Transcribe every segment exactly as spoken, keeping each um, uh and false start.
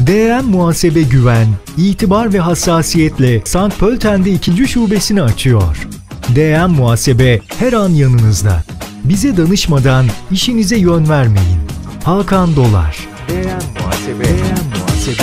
D M Muhasebe Güven, itibar ve hassasiyetle Sankt Pölten'de ikinci şubesini açıyor. D M Muhasebe her an yanınızda. Bize danışmadan işinize yön vermeyin. Hakan Dolar. D M Muhasebe. D M Muhasebe.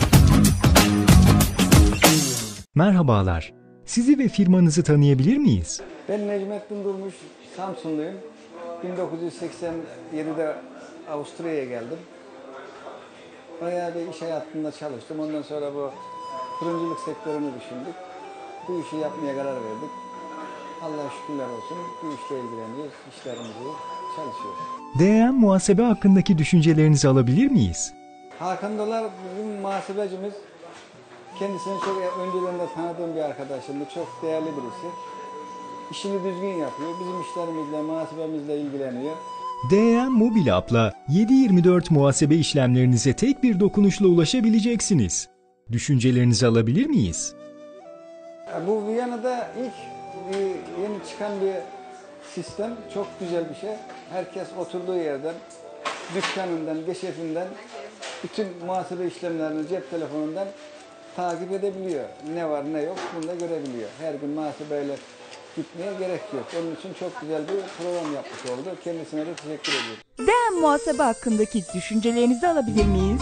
Merhabalar. Sizi ve firmanızı tanıyabilir miyiz? Ben Necmettin Durmuş, Samsunluyum. bin dokuz yüz seksen yedide Avusturya'ya geldim. Bayağı bir iş hayatında çalıştım. Ondan sonra bu fırıncılık sektörünü düşündük. Bu işi yapmaya karar verdik. Allah'a şükürler olsun. Bu işle ilgileniyoruz. İşlerimizi çalışıyoruz. D M Muhasebe hakkındaki düşüncelerinizi alabilir miyiz? Hakan Dolar bizim muhasebecimiz. Kendisini çok önceden de tanıdığım bir arkadaşımdı. Çok değerli birisi. İşini düzgün yapıyor. Bizim işlerimizle, muhasebemizle ilgileniyor. D M Mobil App'la yedi yirmi dört muhasebe işlemlerinize tek bir dokunuşla ulaşabileceksiniz. Düşüncelerinizi alabilir miyiz? Bu Viyana'da ilk yeni çıkan bir sistem. Çok güzel bir şey. Herkes oturduğu yerden, dükkanından, geçefinden bütün muhasebe işlemlerini cep telefonundan takip edebiliyor. Ne var ne yok bunu da görebiliyor. Her gün muhasebeyle gitmeye gerek yok. Onun için çok güzel bir program yapmış oldu. Kendisine de teşekkür ediyorum. D M Muhasebe hakkındaki düşüncelerinizi alabilir miyiz?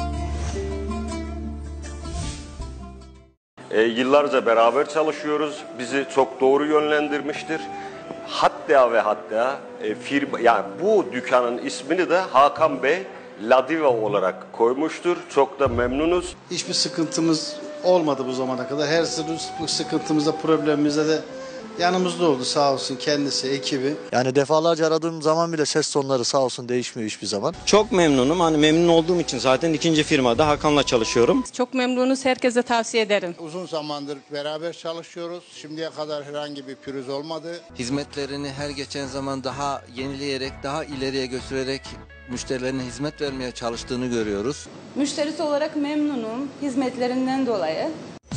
E, yıllarca beraber çalışıyoruz. Bizi çok doğru yönlendirmiştir. Hatta ve hatta e, firma, yani bu dükkanın ismini de Hakan Bey Ladiva olarak koymuştur. Çok da memnunuz. Hiçbir sıkıntımız olmadı bu zamana kadar. Her sıkıntımızda, problemimizde de yanımızda oldu sağ olsun kendisi, ekibi. Yani defalarca aradığım zaman bile ses tonları sağ olsun değişmiyor hiçbir zaman. Çok memnunum. Hani memnun olduğum için zaten ikinci firmada Hakan'la çalışıyorum. Çok memnunuz. Herkese tavsiye ederim. Uzun zamandır beraber çalışıyoruz. Şimdiye kadar herhangi bir pürüz olmadı. Hizmetlerini her geçen zaman daha yenileyerek, daha ileriye götürerek müşterilerine hizmet vermeye çalıştığını görüyoruz. Müşterisi olarak memnunum hizmetlerinden dolayı.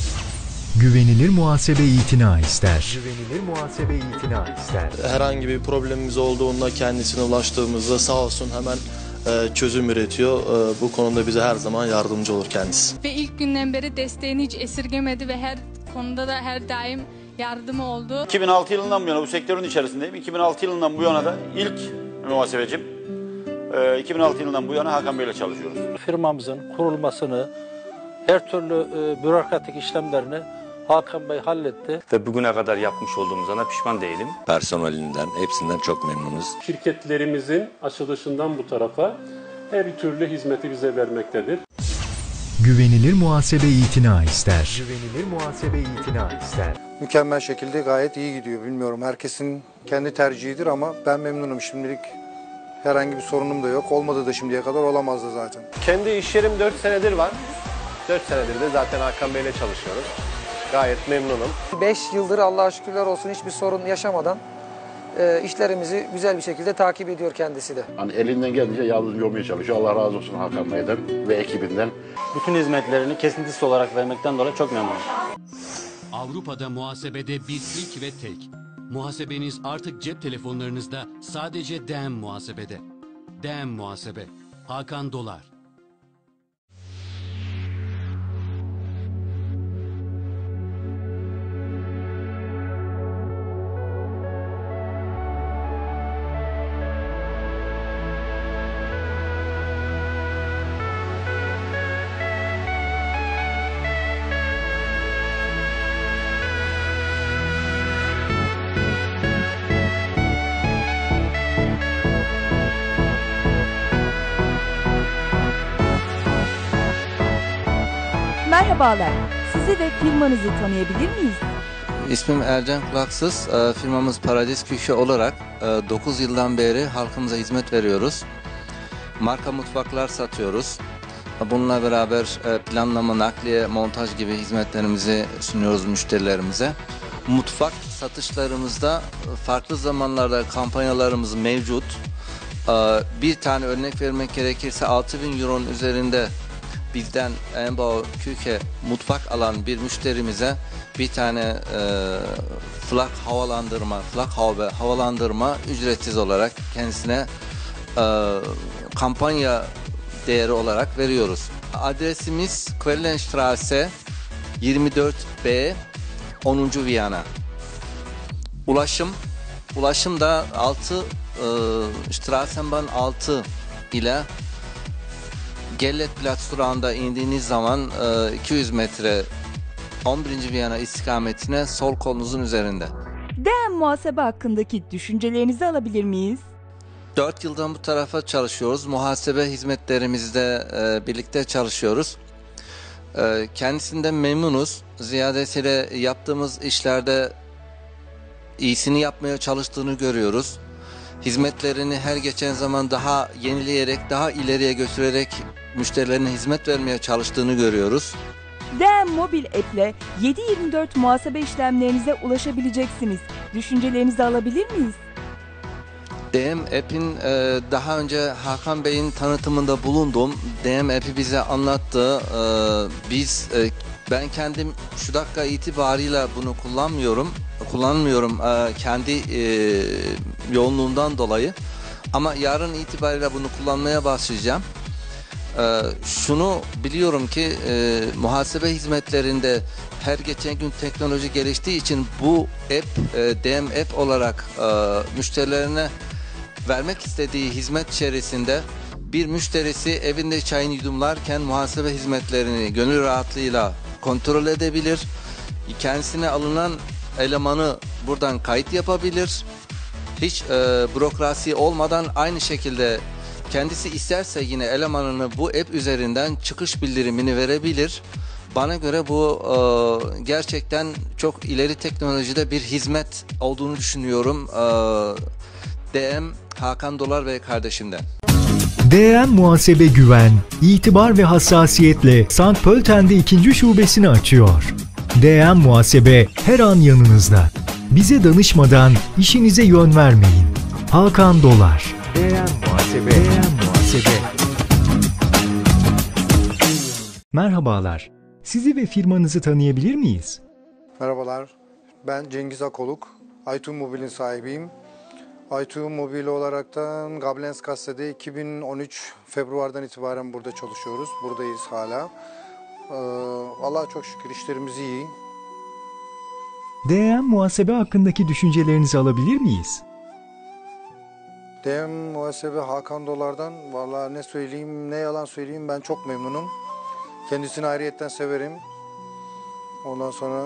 Güvenilir muhasebe itina ister. Güvenilir muhasebe itina ister. Herhangi bir problemimiz olduğunda kendisine ulaştığımızda sağ olsun hemen e, çözüm üretiyor. E, bu konuda bize her zaman yardımcı olur kendisi. Ve ilk günden beri desteğini hiç esirgemedi ve her konuda da her daim yardımı oldu. iki bin altı yılından bu yana bu sektörün içerisindeyim. iki bin altı yılından bu yana da ilk muhasebecim. E, iki bin altı yılından bu yana Hakan Bey'le çalışıyoruz. Firmamızın kurulmasını, her türlü e, bürokratik işlemlerini Hakan Bey halletti. Ve bugüne kadar yapmış olduğumuzdan da pişman değilim. Personelinden, hepsinden çok memnunuz. Şirketlerimizin açılışından bu tarafa her türlü hizmeti bize vermektedir. Güvenilir muhasebe itina ister. Güvenilir muhasebe itina ister. Mükemmel şekilde gayet iyi gidiyor. Bilmiyorum herkesin kendi tercihidir ama ben memnunum şimdilik. Herhangi bir sorunum da yok. Olmadı da şimdiye kadar olamazdı zaten. Kendi iş yerim dört senedir var. dört senedir de zaten Hakan Bey'le çalışıyoruz. Gayet memnunum. beş yıldır Allah'a şükürler olsun hiçbir sorun yaşamadan e, işlerimizi güzel bir şekilde takip ediyor kendisi de. Hani elinden geldiğince yardımcı olmaya çalışıyor. Allah razı olsun Hakan Bey'den ve ekibinden. Bütün hizmetlerini kesintisiz olarak vermekten dolayı çok memnunum. Avrupa'da muhasebede bir ilk ve tek. Muhasebeniz artık cep telefonlarınızda sadece D M Muhasebe'de. D M Muhasebe. Hakan Dolar. Merhabalar. Sizi ve firmanızı tanıyabilir miyiz? İsmim Ercan Kulaksız. Firmamız Paradis Küche olarak dokuz yıldan beri halkımıza hizmet veriyoruz. Marka mutfaklar satıyoruz. Bununla beraber planlama, nakliye, montaj gibi hizmetlerimizi sunuyoruz müşterilerimize. Mutfak satışlarımızda farklı zamanlarda kampanyalarımız mevcut. Bir tane örnek vermek gerekirse altı bin euronun üzerinde bizden Enbau Küche mutfak alan bir müşterimize bir tane e, flak havalandırma, flak hava havalandırma ücretsiz olarak kendisine e, kampanya değeri olarak veriyoruz. Adresimiz Quellenstraße yirmi dört B onuncu Viyana. Ulaşım Ulaşım da altı e, Strassenbahn altı ile Gelletplatz durağında indiğiniz zaman e, iki yüz metre on birinci Viyana istikametine sol kolunuzun üzerinde. D M muhasebe hakkındaki düşüncelerinizi alabilir miyiz? dört yıldan bu tarafa çalışıyoruz. Muhasebe hizmetlerimizde e, birlikte çalışıyoruz. E, kendisinden memnunuz. Ziyadesiyle yaptığımız işlerde iyisini yapmaya çalıştığını görüyoruz. Hizmetlerini her geçen zaman daha yenileyerek, daha ileriye götürerek müşterilerine hizmet vermeye çalıştığını görüyoruz. D M mobil app ile yedi yirmi dört muhasebe işlemlerinize ulaşabileceksiniz. Düşüncelerinizi alabilir miyiz? D M App'in e, daha önce Hakan Bey'in tanıtımında bulundum. D M App'i bize anlattı. E, biz, e, ben kendim şu dakika itibarıyla bunu kullanmıyorum. Kullanmıyorum e, kendi e, yoğunluğundan dolayı. Ama yarın itibariyle bunu kullanmaya başlayacağım. E, şunu biliyorum ki e, muhasebe hizmetlerinde her geçen gün teknoloji geliştiği için bu app, e, D M App olarak e, müşterilerine vermek istediği hizmet içerisinde bir müşterisi evinde çayını yudumlarken muhasebe hizmetlerini gönül rahatlığıyla kontrol edebilir. Kendisine alınan elemanı buradan kayıt yapabilir. Hiç e, bürokrasi olmadan aynı şekilde kendisi isterse yine elemanını bu app üzerinden çıkış bildirimini verebilir. Bana göre bu e, gerçekten çok ileri teknolojide bir hizmet olduğunu düşünüyorum. E, D M Hakan Dolar ve kardeşimden. D M Muhasebe Güven, itibar ve hassasiyetle Sankt Pölten'de ikinci şubesini açıyor. D M Muhasebe her an yanınızda. Bize danışmadan işinize yön vermeyin. Hakan Dolar. D M Muhasebe. D M Muhasebe. Merhabalar. Sizi ve firmanızı tanıyabilir miyiz? Merhabalar. Ben Cengiz Akoluk. Aytu Mobil'in sahibiyim. Aytu Mobil olaraktan Gablenzkasse'de iki bin on üç Februar'dan itibaren burada çalışıyoruz. Buradayız hala. Ee, Allah'a çok şükür işlerimiz iyi. D M Muhasebe hakkındaki düşüncelerinizi alabilir miyiz? D M Muhasebe Hakan Dolar'dan vallahi ne söyleyeyim ne yalan söyleyeyim ben çok memnunum. Kendisini ayrıyetten severim. Ondan sonra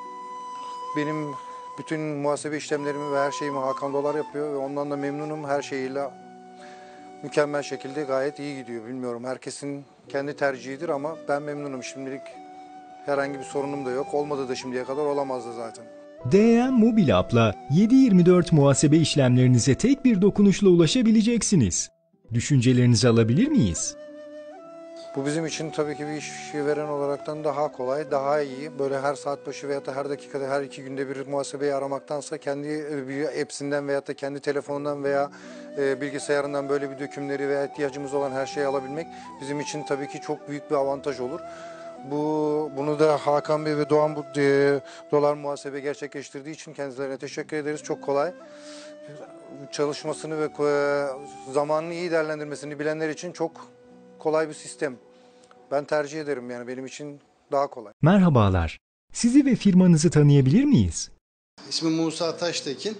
benim bütün muhasebe işlemlerimi ve her şeyimi Hakan Dolar yapıyor ve ondan da memnunum. Her şeyiyle mükemmel şekilde gayet iyi gidiyor. Bilmiyorum herkesin kendi tercihidir ama ben memnunum. Şimdilik herhangi bir sorunum da yok. Olmadı da şimdiye kadar olamazdı zaten. D M Mobil App'la yedi yirmi dört muhasebe işlemlerinize tek bir dokunuşla ulaşabileceksiniz. Düşüncelerinizi alabilir miyiz? Bu bizim için tabii ki bir işi veren olaraktan daha kolay, daha iyi. Böyle her saat başı veyahut da her dakikada, her iki günde bir muhasebeyi aramaktansa kendi bir app'sinden veyahut da kendi telefonundan veya e, bilgisayarından böyle bir dökümleri veya ihtiyacımız olan her şeyi alabilmek bizim için tabii ki çok büyük bir avantaj olur. Bu bunu da Hakan Bey ve Doğan bu e, Dolar Muhasebe gerçekleştirdiği için kendilerine teşekkür ederiz. Çok kolay. Çalışmasını ve e, zamanını iyi değerlendirmesini bilenler için çok kolay bir sistem. Ben tercih ederim yani benim için daha kolay. Merhabalar. Sizi ve firmanızı tanıyabilir miyiz? İsmim Musa Taştekin.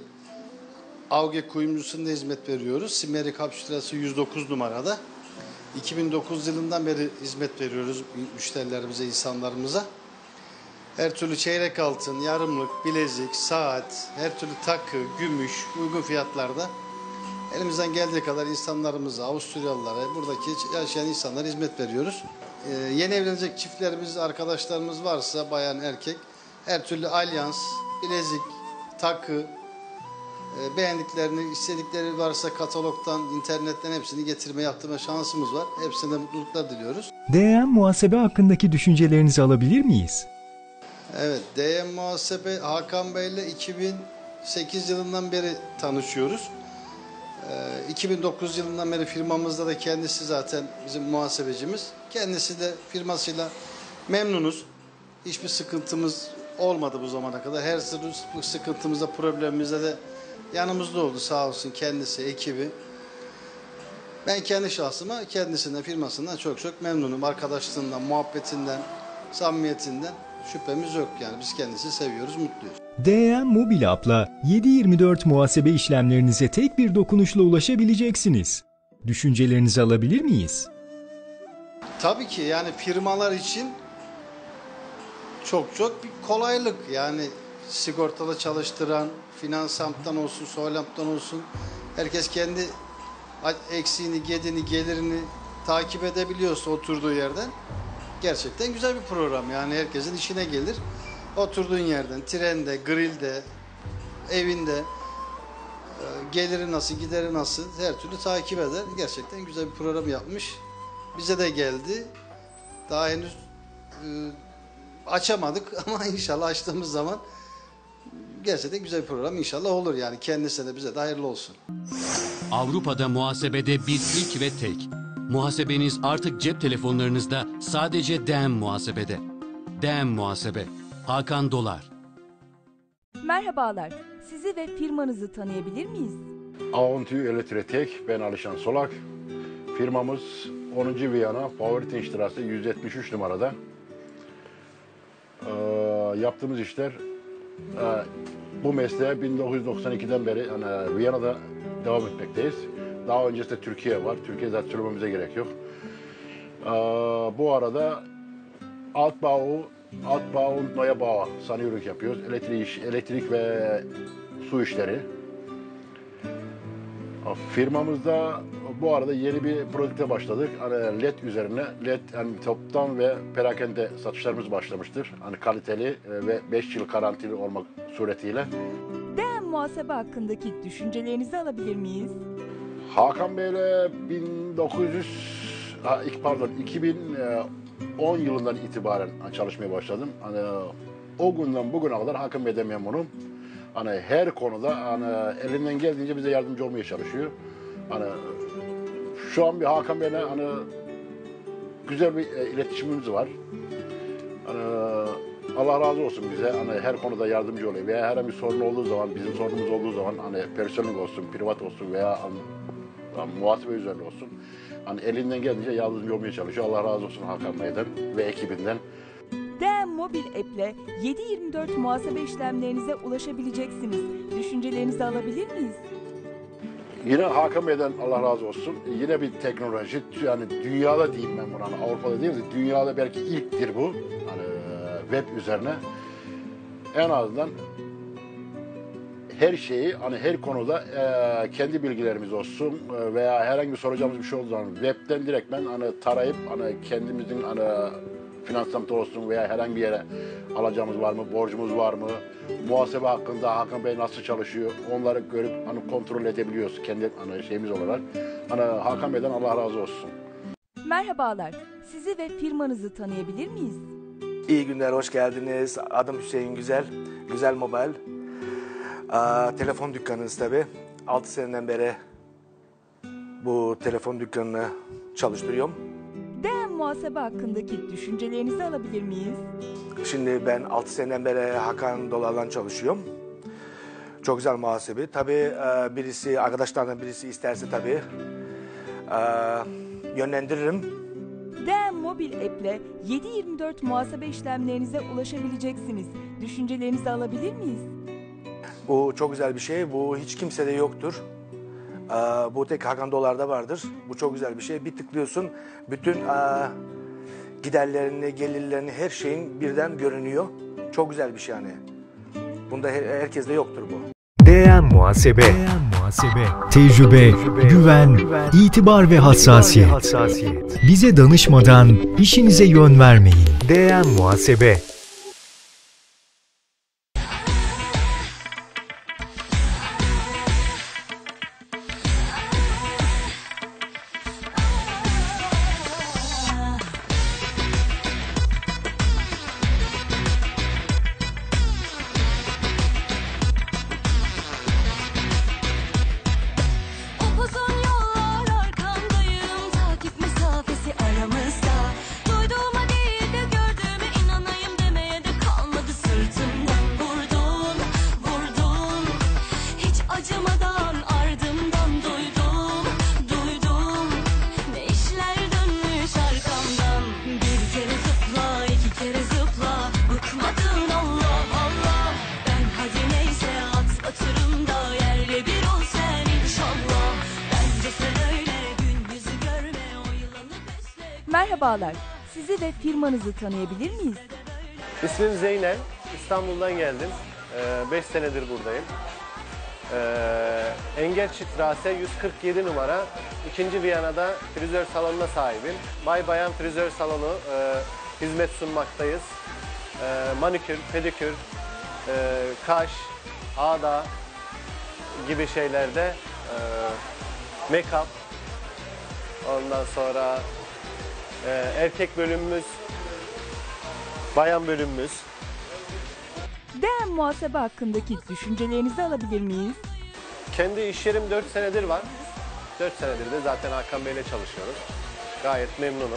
Auge kuyumcusunda hizmet veriyoruz. Simeri Kapsütrası yüz dokuz numarada. iki bin dokuz yılından beri hizmet veriyoruz müşterilerimize, insanlarımıza. Her türlü çeyrek altın, yarımlık, bilezik, saat, her türlü takı, gümüş, uygun fiyatlarda elimizden geldiği kadar insanlarımıza, Avusturyalılara, buradaki yaşayan insanlara hizmet veriyoruz. Ee, yeni evlenecek çiftlerimiz, arkadaşlarımız varsa bayan, erkek, her türlü alyans, bilezik, takı, e, beğendiklerini, istedikleri varsa katalogdan, internetten hepsini getirme, yaptırma şansımız var. Hepsine mutluluklar diliyoruz. D M Muhasebe hakkındaki düşüncelerinizi alabilir miyiz? Evet, D M Muhasebe Hakan Bey ile iki bin sekiz yılından beri tanışıyoruz. iki bin dokuz yılından beri firmamızda da kendisi zaten bizim muhasebecimiz. Kendisi de firmasıyla memnunuz. Hiçbir sıkıntımız olmadı bu zamana kadar. Her sıkıntımızda, problemimizde de yanımızda oldu sağ olsun kendisi, ekibi. Ben kendi şahsıma kendisinden, firmasından çok çok memnunum. Arkadaşlığından, muhabbetinden, samimiyetinden şüphemiz yok yani. Biz kendisini seviyoruz, mutluyuz. D M Mobil App'la yedi yirmi dört muhasebe işlemlerinize tek bir dokunuşla ulaşabileceksiniz. Düşüncelerinizi alabilir miyiz? Tabii ki yani firmalar için çok çok bir kolaylık. Yani sigortalı çalıştıran, Finansamp'tan olsun, Soylamp'tan olsun herkes kendi eksiğini, gedini, gelirini takip edebiliyorsa oturduğu yerden gerçekten güzel bir program. Yani herkesin işine gelir. Oturduğun yerden, trende, grilde, evinde geliri nasıl, gideri nasıl her türlü takip eder. Gerçekten güzel bir program yapmış. Bize de geldi. Daha henüz e, açamadık ama inşallah açtığımız zaman gerçekten güzel bir program inşallah olur. Yani kendisine de bize de hayırlı olsun. Avrupa'da muhasebede bir ilk ve tek. Muhasebeniz artık cep telefonlarınızda sadece D M Muhasebe'de. D M Muhasebe. Hakan Dolar. Merhabalar. Sizi ve firmanızı tanıyabilir miyiz? Avantü Elektrotek, ben Alişan Solak. Firmamız onuncu Viyana, Powertinstrasse yüz yetmiş üç numarada. Ee, yaptığımız işler, e, bu mesleğe bin dokuz yüz doksan ikiden beri yani Viyana'da devam etmekteyiz. Daha öncesinde Türkiye var. Türkiye zaten söylememize gerek yok. Ee, bu arada Altbau, Altbau und Neubau sanıyoruz yapıyoruz. Elektrik, elektrik ve su işleri. Firmamızda bu arada yeni bir projekte başladık. Hani L E D üzerine, L E D yani toptan ve perakende satışlarımız başlamıştır. Hani kaliteli ve beş yıl garantili olmak suretiyle. D M Muhasebe hakkındaki düşüncelerinizi alabilir miyiz? Hakan Bey'le bin dokuz yüz pardon iki bin on yılından itibaren çalışmaya başladım. Hani o günden bugüne kadar Hakan Bey'den memnunum. Hani her konuda hani elinden geldiğince bize yardımcı olmaya çalışıyor. Hani şu an bir Hakan Bey'le hani güzel bir iletişimimiz var. Hani Allah razı olsun bize. Hani her konuda yardımcı oluyor veya herhangi bir sorun olduğu zaman, bizim sorunumuz olduğu zaman hani personel olsun, privat olsun veya hani, hani, muhasebe üzerine olsun. Hani elinden geldiğince yardımcı olmaya çalışıyor. Allah razı olsun Hakan Bey'den ve ekibinden. D M Mobil App'le yedi yirmi dört muhasebe işlemlerinize ulaşabileceksiniz. Düşüncelerinizi alabilir miyiz? Yine Hakan Bey'den Allah razı olsun. Yine bir teknoloji, yani dünyada diyeyim ben buna, hani Avrupa'da değil de dünyada belki ilktir bu. Hani web üzerine. En azından her şeyi, hani her konuda e, kendi bilgilerimiz olsun e, veya herhangi bir soracağımız bir şey olduğu zaman webten direktmen hani tarayıp hani kendimizin hani Finansamp'ta olsun veya herhangi bir yere alacağımız var mı, borcumuz var mı, muhasebe hakkında Hakan Bey nasıl çalışıyor, onları görüp hani kontrol edebiliyoruz kendi hani şeyimiz olarak. Hani Hakan Bey'den Allah razı olsun. Merhabalar. Sizi ve firmanızı tanıyabilir miyiz? İyi günler, hoş geldiniz. Adım Hüseyin Güzel, Güzel Mobile. Aa, telefon dükkanınız tabii. altı seneden beri bu telefon dükkanını çalıştırıyorum. D M Muhasebe hakkındaki düşüncelerinizi alabilir miyiz? Şimdi ben altı seneden beri Hakan Dolar'la çalışıyorum. Çok güzel muhasebe. Tabii birisi, arkadaşlardan birisi isterse tabii yönlendiririm. D M Mobil App'le yedi yirmi dört muhasebe işlemlerinize ulaşabileceksiniz. Düşüncelerinizi alabilir miyiz? Bu çok güzel bir şey. Bu hiç kimsede yoktur. Bu tek Hakan Dolar'da vardır. Bu çok güzel bir şey. Bir tıklıyorsun, bütün giderlerini, gelirlerini, her şeyin birden görünüyor. Çok güzel bir şey yani. Bunda her, herkeste yoktur bu. D M Muhasebe, D M Muhasebe, tecrübe, güven, itibar ve hassasiyet. Bize danışmadan işinize yön vermeyin. D M Muhasebe. Takip mesafesi aramızda. Duyduğuma değil de gördüğüme inanayım deme. Merhabalar, sizi ve firmanızı tanıyabilir miyiz? İsmim Zeynel. İstanbul'dan geldim. beş senedir buradayım. Ee, Engelstraße yüz kırk yedi numara ikinci Viyana'da frizör salonuna sahibim. Bay Bayan Frizör Salonu e, hizmet sunmaktayız. E, manikür, pedikür, e, kaş, ağda gibi şeylerde e, make-up, ondan sonra e, erkek bölümümüz, bayan bölümümüz. D M Muhasebe hakkındaki düşüncelerinizi alabilir miyiz? Kendi iş yerim dört senedir var. dört senedir de zaten Hakan Bey'le çalışıyoruz. Gayet memnunum.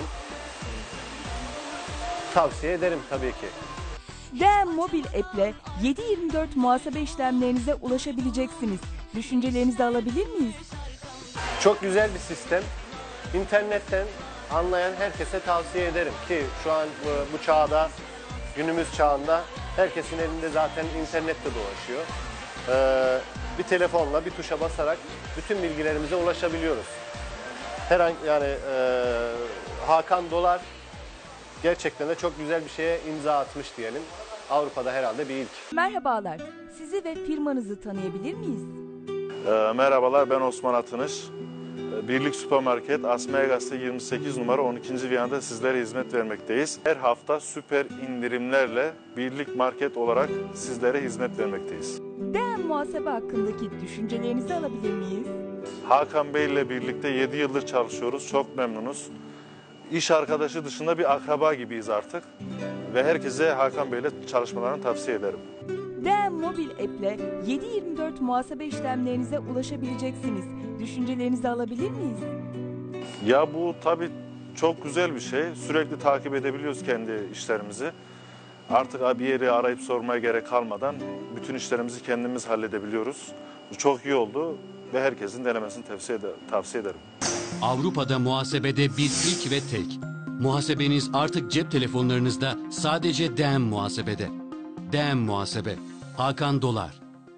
Tavsiye ederim tabii ki. D M Mobil App'le yedi yirmi dört muhasebe işlemlerinize ulaşabileceksiniz. Düşüncelerinizi alabilir miyiz? Çok güzel bir sistem. İnternetten anlayan herkese tavsiye ederim ki şu an bu, bu çağda, günümüz çağında herkesin elinde zaten internette dolaşıyor. Ee, bir telefonla bir tuşa basarak bütün bilgilerimize ulaşabiliyoruz. Her an yani e, Hakan Dolar gerçekten de çok güzel bir şeye imza atmış diyelim. Avrupa'da herhalde bir ilk. Merhabalar, sizi ve firmanızı tanıyabilir miyiz? E, merhabalar, ben Osman Atınış. Birlik Süpermarket Asmaya Gazete yirmi sekiz numara on ikinci Viyana'da sizlere hizmet vermekteyiz. Her hafta süper indirimlerle Birlik Market olarak sizlere hizmet vermekteyiz. D M Muhasebe hakkındaki düşüncelerinizi alabilir miyiz? Hakan Bey ile birlikte yedi yıldır çalışıyoruz. Çok memnunuz. İş arkadaşı dışında bir akraba gibiyiz artık. Ve herkese Hakan Bey ile çalışmalarını tavsiye ederim. D M Mobil App'le yedi yirmi dört muhasebe işlemlerinize ulaşabileceksiniz. Düşüncelerinizi alabilir miyiz? Ya bu tabii çok güzel bir şey. Sürekli takip edebiliyoruz kendi işlerimizi. Artık bir yeri arayıp sormaya gerek kalmadan bütün işlerimizi kendimiz halledebiliyoruz. Bu çok iyi oldu ve herkesin denemesini tavsiye, eder, tavsiye ederim. Avrupa'da muhasebede bir ilk ve tek. Muhasebeniz artık cep telefonlarınızda, sadece D M Muhasebe'de. D M Muhasebe, Hakan Dolar.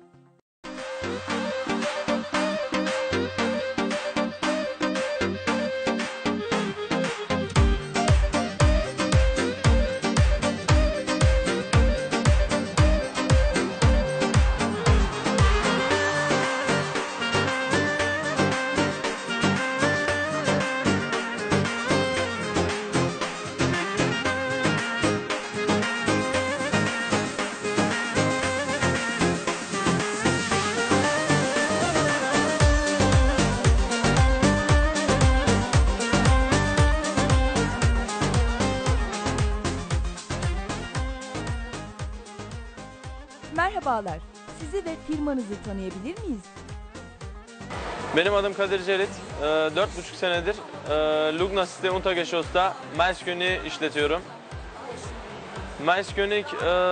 Merhabalar, sizi ve firmanızı tanıyabilir miyiz? Benim adım Kadir Cerit. dört buçuk senedir Lugna City Untergeschoss'ta Maiskönig işletiyorum. Maiskönig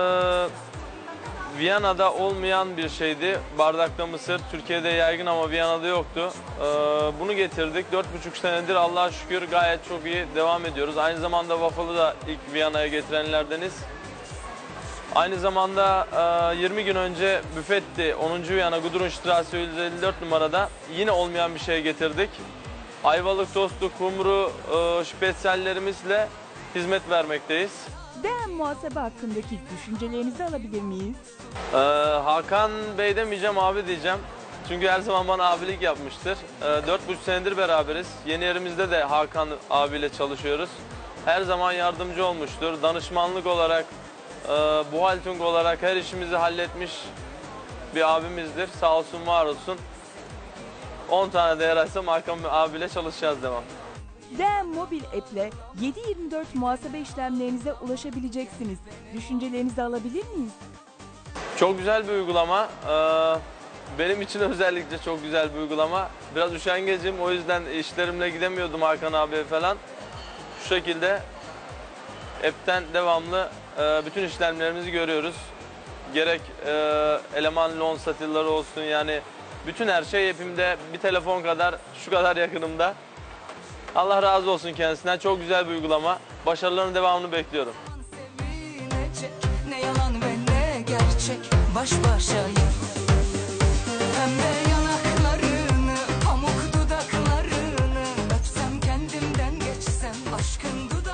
Viyana'da olmayan bir şeydi. Bardakta mısır Türkiye'de yaygın ama Viyana'da yoktu. Bunu getirdik. dört buçuk senedir Allah'a şükür gayet çok iyi devam ediyoruz. Aynı zamanda waffle'ı da ilk Viyana'ya getirenlerdeniz. Aynı zamanda yirmi gün önce Büfetti onuncu Viyana Gudrunstraße yüz elli dört numarada yine olmayan bir şey getirdik. Ayvalık tostu, kumru, şpetsellerimizle hizmet vermekteyiz. D M Muhasebe hakkındaki düşüncelerinizi alabilir miyiz? Ee, Hakan Bey demeyeceğim, abi diyeceğim. Çünkü her zaman bana abilik yapmıştır. dört buçuk senedir beraberiz. Yeni yerimizde de Hakan abiyle çalışıyoruz. Her zaman yardımcı olmuştur. Danışmanlık olarak, buhaltung olarak her işimizi halletmiş bir abimizdir. Sağ olsun, var olsun. on tane değer açsam Hakan abiyle çalışacağız devam. D M Mobil App'le yedi yirmi dört muhasebe işlemlerinize ulaşabileceksiniz. Düşüncelerinizi alabilir miyiz? Çok güzel bir uygulama. Benim için özellikle çok güzel bir uygulama. Biraz üşengecim, o yüzden işlerimle gidemiyordum Hakan abiye falan. Şu şekilde app'ten devamlı bütün işlemlerimizi görüyoruz. Gerek eleman loan satırları olsun, yani bütün her şey app'imde, bir telefon kadar, şu kadar yakınımda. Allah razı olsun kendisinden. Çok güzel bir uygulama. Başarılarının devamını bekliyorum. Ne yalan ve ne gerçek baş başayız. Pembe yanaklarını, pamuk dudaklarını öpsem kendimden geçsem aşkın dudaklarını.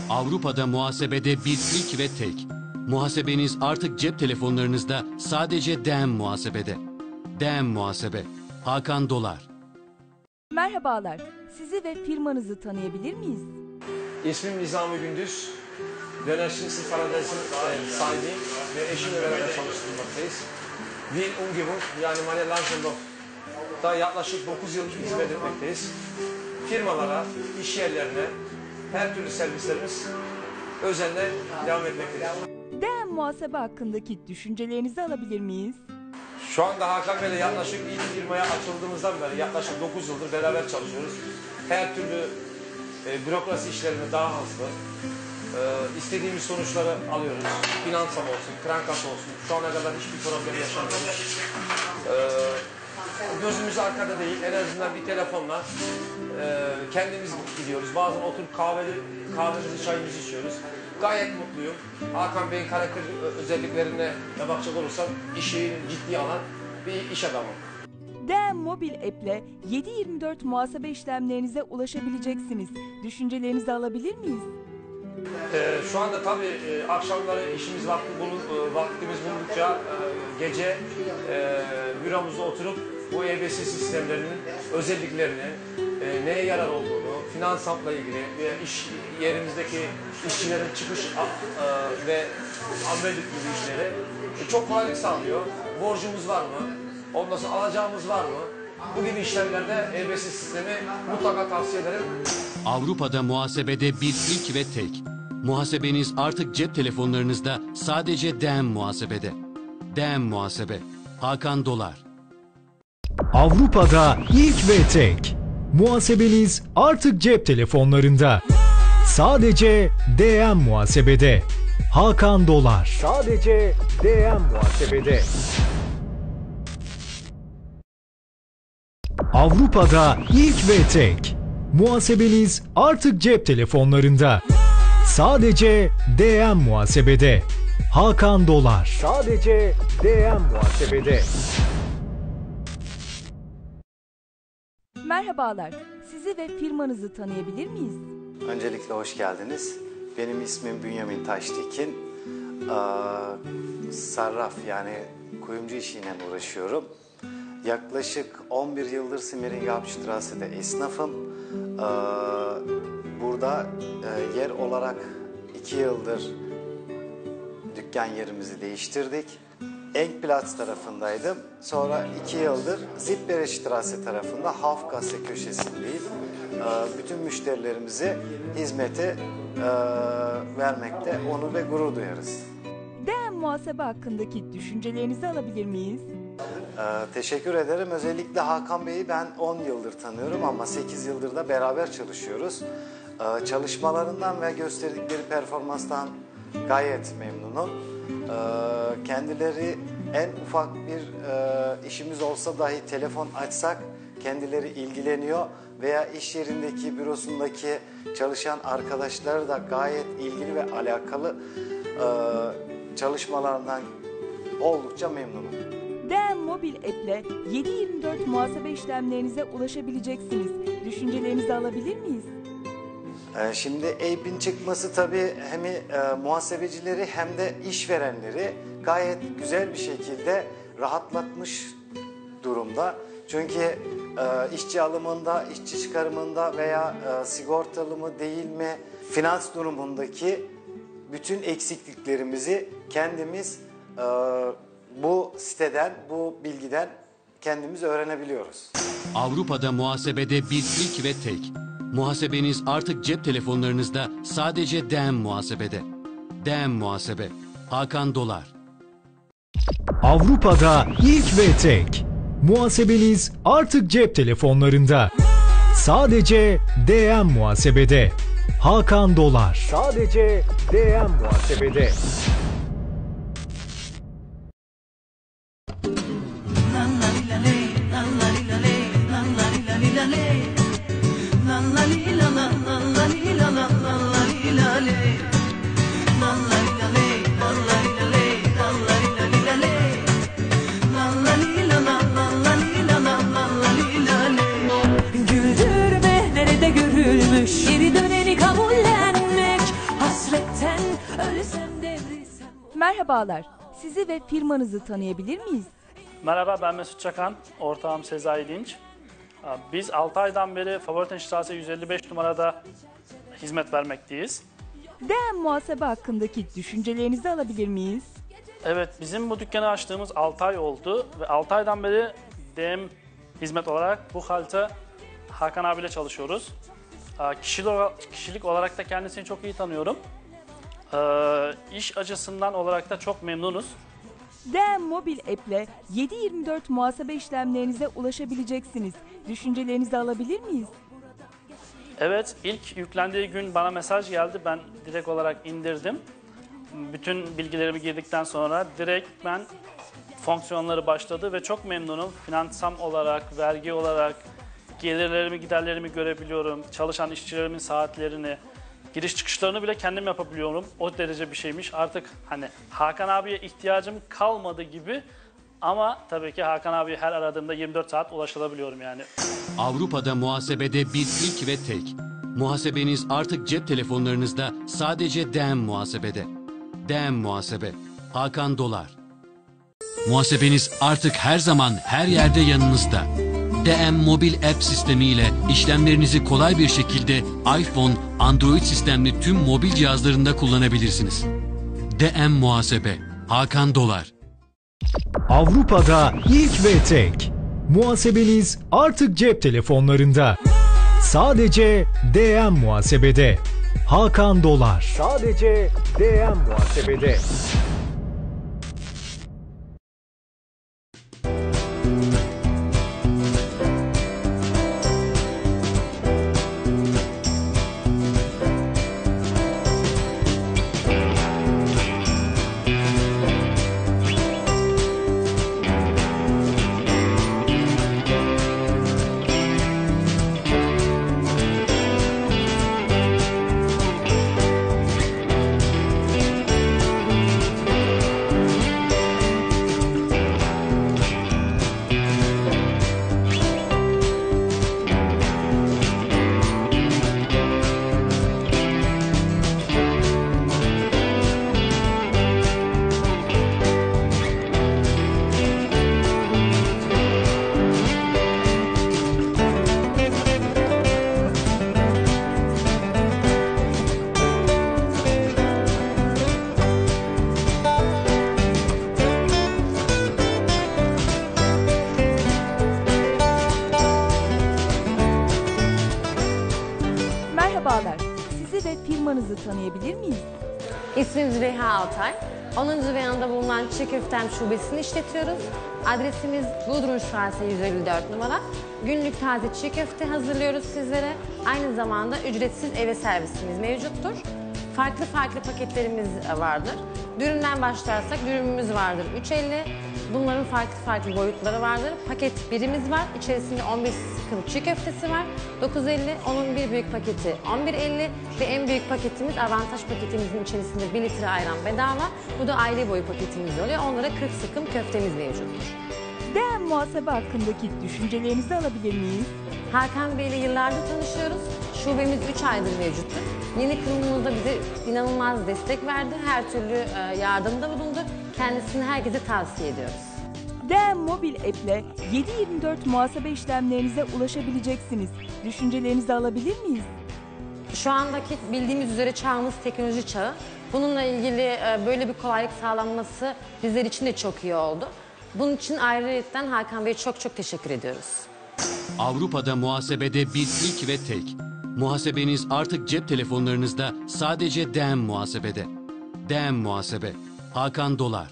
Avrupa'da muhasebede bir ilk ve tek. Muhasebeniz artık cep telefonlarınızda sadece D M Muhasebe'de. D M Muhasebe. Hakan Dolar. Merhabalar, sizi ve firmanızı tanıyabilir miyiz? İsmim Nizami Gündüz. Dönerçisi Paradis'in sahibiyim ve eşimle beraber çalıştırmaktayız. Wien Umgebung yani Maria Langendorf'ta yaklaşık dokuz yıl hizmet etmekteyiz. Firmalara, iş yerlerine her türlü servislerimiz özenle devam etmektedir. D M Muhasebe hakkındaki düşüncelerinizi alabilir miyiz? Şu anda Hakan Bey'le yaklaşık ilk firmaya açıldığımızdan beri yaklaşık dokuz yıldır beraber çalışıyoruz. Her türlü e, bürokrasi işlerini daha hızlı, e, istediğimiz sonuçları alıyoruz. Finansal olsun, krankas olsun. Şu ana kadar hiçbir problem yaşamıyoruz. E, gözümüz arkada değil, en azından bir telefonla e, kendimiz gidiyoruz. Bazen oturup kahveli, kahvemizi, çayımızı içiyoruz. Gayet mutluyum. Hakan Bey'in karakter özelliklerine bakacak olursam işi ciddiye alan bir iş adamı. D M Mobil App'le yedi yirmi dört muhasebe işlemlerinize ulaşabileceksiniz. Düşüncelerinizi alabilir miyiz? Ee, şu anda tabii e, akşamları işimiz vakti bulun, e, vaktimiz buldukça e, gece e, büromuzda oturup bu E B S sistemlerinin özelliklerini, e, neye yarar olduğunu, finansla ilgili ve iş yerimizdeki işçilerin çıkış e, ve amelilik gibi işleri e, çok kolaylık sağlıyor. Borcumuz var mı? Ondan sonra alacağımız var mı? Bu gibi işlemlerde E B S sistemi mutlaka tavsiye ederim. Avrupa'da muhasebede bir ilk ve tek. Muhasebeniz artık cep telefonlarınızda sadece D M Muhasebe'de. D M Muhasebe. Hakan Dolar. Avrupa'da ilk ve tek. Muhasebeniz artık cep telefonlarında. Sadece D M Muhasebe'de. Hakan Dolar. Sadece D M Muhasebe'de. Avrupa'da ilk ve tek. Muhasebeniz artık cep telefonlarında. Sadece D M Muhasebe'de. Hakan Dolar. Sadece D M Muhasebe'de. Merhabalar, sizi ve firmanızı tanıyabilir miyiz? Öncelikle hoş geldiniz. Benim ismim Bünyamin Taştekin. Ee, sarraf yani kuyumcu işiyle uğraşıyorum. Yaklaşık on bir yıldır Simmering Hauptstrasse'de esnafım. Ee, burada e, yer olarak iki yıldır dükkan yerimizi değiştirdik. Engplatz tarafındaydım. Sonra iki yıldır Zipperestrasse tarafında Hafgasse köşesindeyim. Ee, bütün müşterilerimize hizmeti e, vermekte onur ve gurur duyarız. D M Muhasebe hakkındaki düşüncelerinizi alabilir miyiz? Ee, teşekkür ederim. Özellikle Hakan Bey'i ben on yıldır tanıyorum ama sekiz yıldır da beraber çalışıyoruz. Ee, çalışmalarından ve gösterdikleri performanstan gayet memnunum. Ee, kendileri en ufak bir e, işimiz olsa dahi telefon açsak kendileri ilgileniyor veya iş yerindeki bürosundaki çalışan arkadaşları da gayet ilgili ve alakalı e, çalışmalarından oldukça memnunum. D M Mobil App'le yedi yirmi dört muhasebe işlemlerinize ulaşabileceksiniz. Düşüncelerinizi alabilir miyiz? Şimdi E Y B'in çıkması tabii hem e, muhasebecileri hem de işverenleri gayet güzel bir şekilde rahatlatmış durumda. Çünkü e, işçi alımında, işçi çıkarımında veya e, sigortalı mı değil mi finans durumundaki bütün eksikliklerimizi kendimiz e, bu siteden, bu bilgiden kendimiz öğrenebiliyoruz. Avrupa'da muhasebede bir ilk ve tek. Muhasebeniz artık cep telefonlarınızda sadece D M Muhasebe'de. D M Muhasebe. Hakan Dolar. Avrupa'da ilk ve tek. Muhasebeniz artık cep telefonlarında. Sadece D M Muhasebe'de. Hakan Dolar. Sadece D M Muhasebe'de. Güldürme nerede görülmüş, geri döneni kabullenmek Merhabalar, sizi ve firmanızı tanıyabilir miyiz? Merhaba, ben Mesut Çakan, ortağım Sezai Dinç. Biz altı aydan beri Favoritenstraße yüz elli beş numarada hizmet vermekteyiz. D M Muhasebe hakkındaki düşüncelerinizi alabilir miyiz? Evet, bizim bu dükkanı açtığımız altı ay oldu ve altı aydan beri D M hizmet olarak bu halde Hakan abiyle çalışıyoruz. Kişilik, kişilik olarak da kendisini çok iyi tanıyorum. İş açısından olarak da çok memnunuz. D M Mobil App ile yedi yirmi dört muhasebe işlemlerinize ulaşabileceksiniz. Düşüncelerinizi alabilir miyiz? Evet, ilk yüklendiği gün bana mesaj geldi. Ben direkt olarak indirdim. Bütün bilgilerimi girdikten sonra direkt ben fonksiyonları başladı ve çok memnunum. Finansal olarak, vergi olarak gelirlerimi, giderlerimi görebiliyorum. Çalışan işçilerimin saatlerini, giriş çıkışlarını bile kendim yapabiliyorum. O derece bir şeymiş. Artık hani Hakan abiye ihtiyacım kalmadı gibi. Ama tabii ki Hakan abiye her aradığımda yirmi dört saat ulaşılabiliyorum yani. Avrupa'da muhasebede bir ilk ve tek. Muhasebeniz artık cep telefonlarınızda, sadece D M Muhasebe'de. D M Muhasebe. Hakan Dolar. Muhasebeniz artık her zaman her yerde yanınızda. D M Mobil App sistemiyle işlemlerinizi kolay bir şekilde iPhone, Android sistemli tüm mobil cihazlarında kullanabilirsiniz. D M Muhasebe. Hakan Dolar. Avrupa'da ilk ve tek. Muhasebeniz artık cep telefonlarında. Sadece D M Muhasebe'de. Hakan Dolar. Sadece D M Muhasebe'de. Merhabalar, sizi ve firmanızı tanıyabilir miyiz? İsmim Züleyha Altay. onuncu Viyana'da bulunan Çiğ Köftem Şubesi'ni işletiyoruz. Adresimiz Gudrunstraße yüz elli dört numara. Günlük taze çiğ köfte hazırlıyoruz sizlere. Aynı zamanda ücretsiz eve servisimiz mevcuttur. Farklı farklı paketlerimiz vardır. Dürümden başlarsak dürümümüz vardır üç elli. Bunların farklı farklı boyutları vardır. Paket birimiz var. İçerisinde on beş sıkım çiğ köftesi var. dokuz elli. Onun bir büyük paketi on bir elli. Ve en büyük paketimiz avantaj paketimizin içerisinde bir litre ayran bedava. Bu da aile boyu paketimiz oluyor. Onlara kırk sıkım köftemiz mevcuttur. D M Muhasebe hakkındaki düşüncelerinizi alabilir miyiz? Hakan Bey ile yıllardır tanışıyoruz. Şubemiz üç aydır mevcuttur. Yeni kurumumuzda bize inanılmaz destek verdi. Her türlü yardımda bulundu. Kendisini herkese tavsiye ediyoruz. D M Mobil App ile yedi yirmi dört muhasebe işlemlerinize ulaşabileceksiniz. Düşüncelerinizi alabilir miyiz? Şu andaki bildiğimiz üzere çağımız teknoloji çağı. Bununla ilgili böyle bir kolaylık sağlanması bizler için de çok iyi oldu. Bunun için ayrıyetten Hakan Bey'e çok çok teşekkür ediyoruz. Avrupa'da muhasebede bir ilk ve tek. Muhasebeniz artık cep telefonlarınızda, sadece D M Muhasebe'de. D M Muhasebe. Hakan Dolar.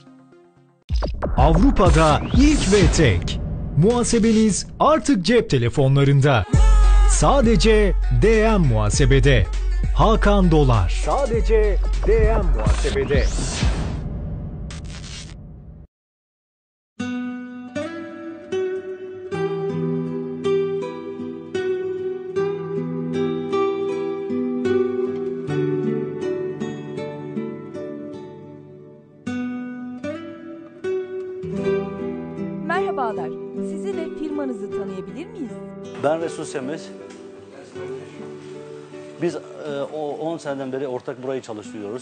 Avrupa'da ilk ve tek. Muhasebeniz artık cep telefonlarında. Sadece D M Muhasebe'de. Hakan Dolar. Sadece D M Muhasebe'de. Merhabalar, sizi ve firmanızı tanıyabilir miyiz? Ben Resul Semiz. Biz on seneden beri ortak burayı çalıştırıyoruz.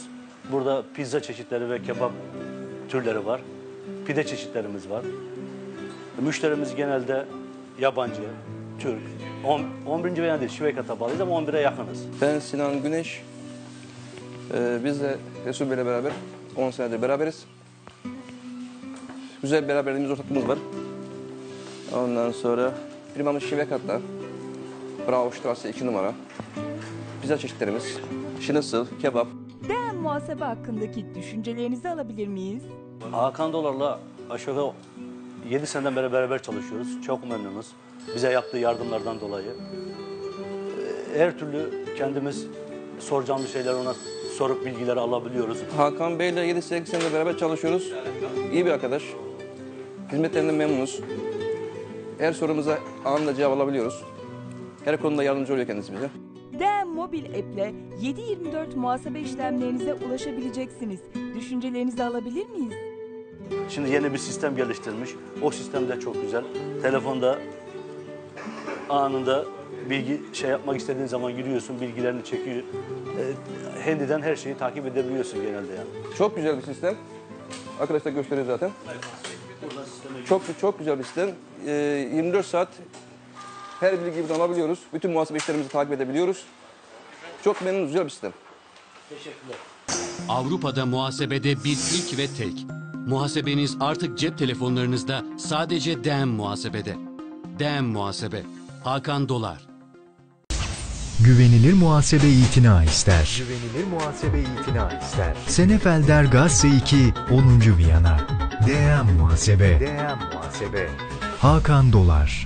Burada pizza çeşitleri ve kebap türleri var. Pide çeşitlerimiz var. Müşterimiz genelde yabancı, Türk. on birinci veya değil, Şivekat'a bağlıyız ama on bire yakınız. Ben Sinan Güneş. Ee, biz de Resul Bey'le beraber on senedir beraberiz. Güzel beraberliğimiz, ortaklığımız var. Ondan sonra firmamız Şivekat'ta. Bravo Strasse iki numara. Pizza çeşitlerimiz, şinitzel, kebap. D M Muhasebe hakkındaki düşüncelerinizi alabilir miyiz? Hakan Dolar'la aşağı yukarı yedi seneden beri beraber çalışıyoruz. Çok memnunuz. Bize yaptığı yardımlardan dolayı. Her türlü kendimiz soracağımız şeyler ona sorup bilgileri alabiliyoruz. Hakan Bey'le yedi sekiz senedir beraber çalışıyoruz. İyi bir arkadaş. Hizmetlerinden memnunuz. Her sorumuza anında cevap alabiliyoruz. Her konuda yardımcı oluyor kendisi bize. D M Mobil App'le yedi yirmi dört muhasebe işlemlerinize ulaşabileceksiniz. Düşüncelerinizi alabilir miyiz? Şimdi yeni bir sistem geliştirmiş. O sistem de çok güzel. Telefonda anında bilgi şey yapmak istediğin zaman giriyorsun, bilgilerini çekiyor. E, handiden her şeyi takip edebiliyorsun genelde yani. Çok güzel bir sistem. Arkadaşlar gösteriyor zaten. Çok çok güzel bir sistem. Ee, yirmi dört saat her bilgiyi buradan alabiliyoruz. Bütün muhasebe işlerimizi takip edebiliyoruz. Çok memnunuz, güzel bir sistem. Teşekkürler. Avrupa'da muhasebede bir ilk ve tek. Muhasebeniz artık cep telefonlarınızda sadece D M Muhasebe'de. D M Muhasebe. Hakan Dolar. Güvenilir muhasebe itina ister. Güvenilir muhasebe itina ister. Senefelder Gasse iki onuncu Viyana. D M Muhasebe. D M Muhasebe. Hakan Dolar.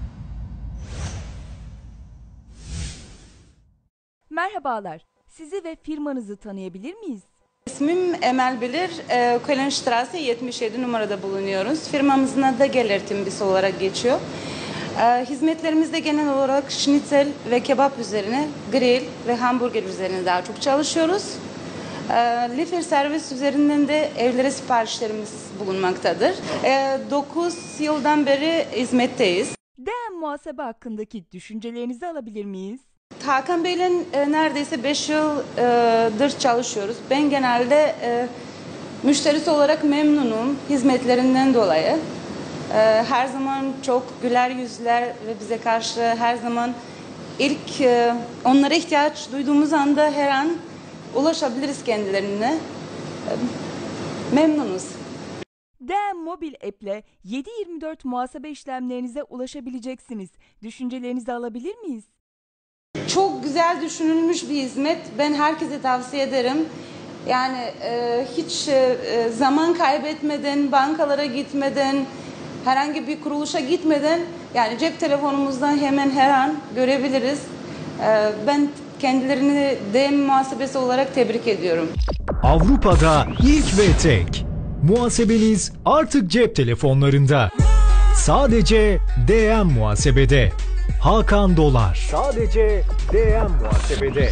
Merhabalar. Sizi ve firmanızı tanıyabilir miyiz? İsmim Emel Bilir. E, Kolenstrasse yetmiş yedi numarada bulunuyoruz. Firmamızın adı Gelir Timbisi olarak geçiyor. E, hizmetlerimizde genel olarak şnitzel ve kebap üzerine, grill ve hamburger üzerine daha çok çalışıyoruz. E, Lifer servis üzerinden de evlere siparişlerimiz bulunmaktadır. E, dokuz yıldan beri hizmetteyiz. D M Muhasebe hakkındaki düşüncelerinizi alabilir miyiz? Hakan Bey'le e, neredeyse beş yıldır çalışıyoruz. Ben genelde e, müşterisi olarak memnunum hizmetlerinden dolayı. E, her zaman çok güler yüzler ve bize karşı her zaman ilk e, onlara ihtiyaç duyduğumuz anda her an ulaşabiliriz kendilerine. E, memnunuz. D M Mobil App'le yedi yirmi dört muhasebe işlemlerinize ulaşabileceksiniz. Düşüncelerinizi alabilir miyiz? Çok güzel düşünülmüş bir hizmet. Ben herkese tavsiye ederim. Yani e, hiç e, zaman kaybetmeden, bankalara gitmeden, herhangi bir kuruluşa gitmeden yani cep telefonumuzdan hemen her an görebiliriz. E, ben kendilerini D M muhasebesi olarak tebrik ediyorum. Avrupa'da ilk ve tek. Muhasebeniz artık cep telefonlarında. Sadece D M Muhasebe'de. Hakan Dolar. Sadece D M Muhasebede.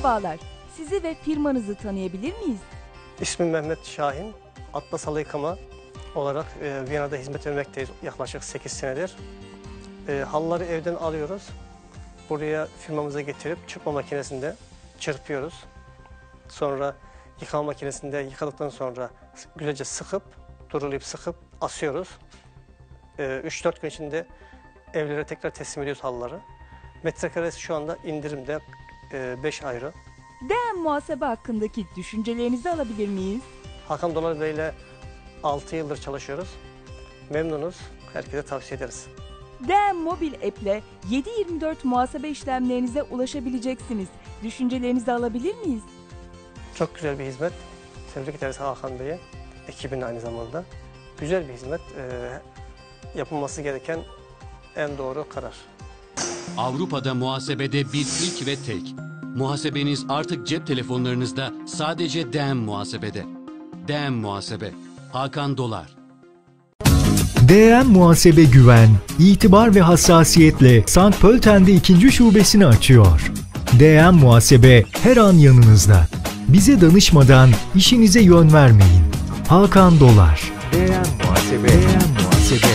Merhabalar, sizi ve firmanızı tanıyabilir miyiz? İsmim Mehmet Şahin. Atlas halı yıkama olarak e, Viyana'da hizmet vermekteyiz yaklaşık sekiz senedir. E, halıları evden alıyoruz. Buraya firmamıza getirip çırpma makinesinde çırpıyoruz. Sonra yıkama makinesinde yıkadıktan sonra güzelce sıkıp, durulayıp sıkıp asıyoruz. üç dört gün içinde evlere tekrar teslim ediyoruz halıları. Metrekaresi şu anda indirimde beş ayrı. D M Muhasebe hakkındaki düşüncelerinizi alabilir miyiz? Hakan Dolar Bey ile altı yıldır çalışıyoruz. Memnunuz. Herkese tavsiye ederiz. D M Mobil App ile yedi yirmi dört muhasebe işlemlerinize ulaşabileceksiniz. Düşüncelerinizi alabilir miyiz? Çok güzel bir hizmet. Tebrik ederiz Hakan Bey'e, ekibine aynı zamanda. Güzel bir hizmet. Ee, yapılması gereken en doğru karar. Avrupa'da muhasebede bir ilk ve tek. Muhasebeniz artık cep telefonlarınızda sadece D M Muhasebe'de. D M Muhasebe. Hakan Dolar. D M Muhasebe güven, itibar ve hassasiyetle Sankt Pölten'de ikinci şubesini açıyor. D M Muhasebe her an yanınızda. Bize danışmadan işinize yön vermeyin. Hakan Dolar. D M Muhasebe. D M Muhasebe.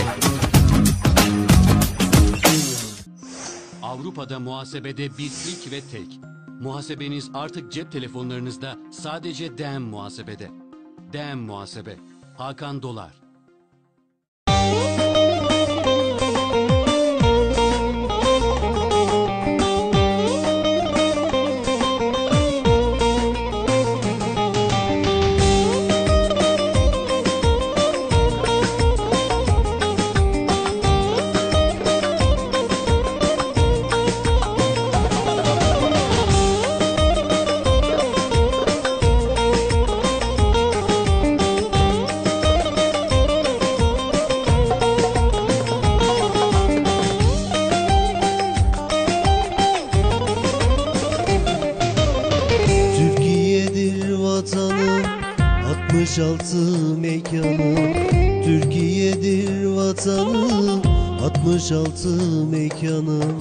Avrupa'da muhasebede bir ilk ve tek. Muhasebeniz artık cep telefonlarınızda sadece D M Muhasebe'de. D M Muhasebe. Hakan Dolar. altmış altı mekanım, Türkiye'dir vatanım, altmış altı mekanım.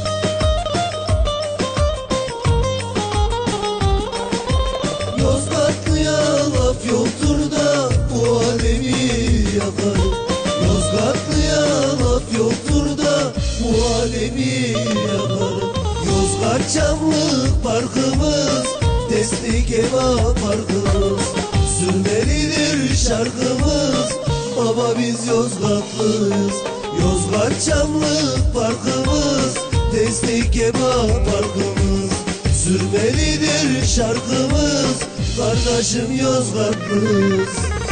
Yozgatlıya laf yoktur da bu alemi yakarım. Yozgatlıya laf yoktur da bu alemi yakarım. Yozgat Çamlık parkımız, Destek Eva parkımız, sürmelidir şarkımız, baba biz Yozgatlıyız. Yozgat Çamlık parkımız, Destek Eva parkımız, sürmelidir şarkımız, kardeşim Yozgatlıyız.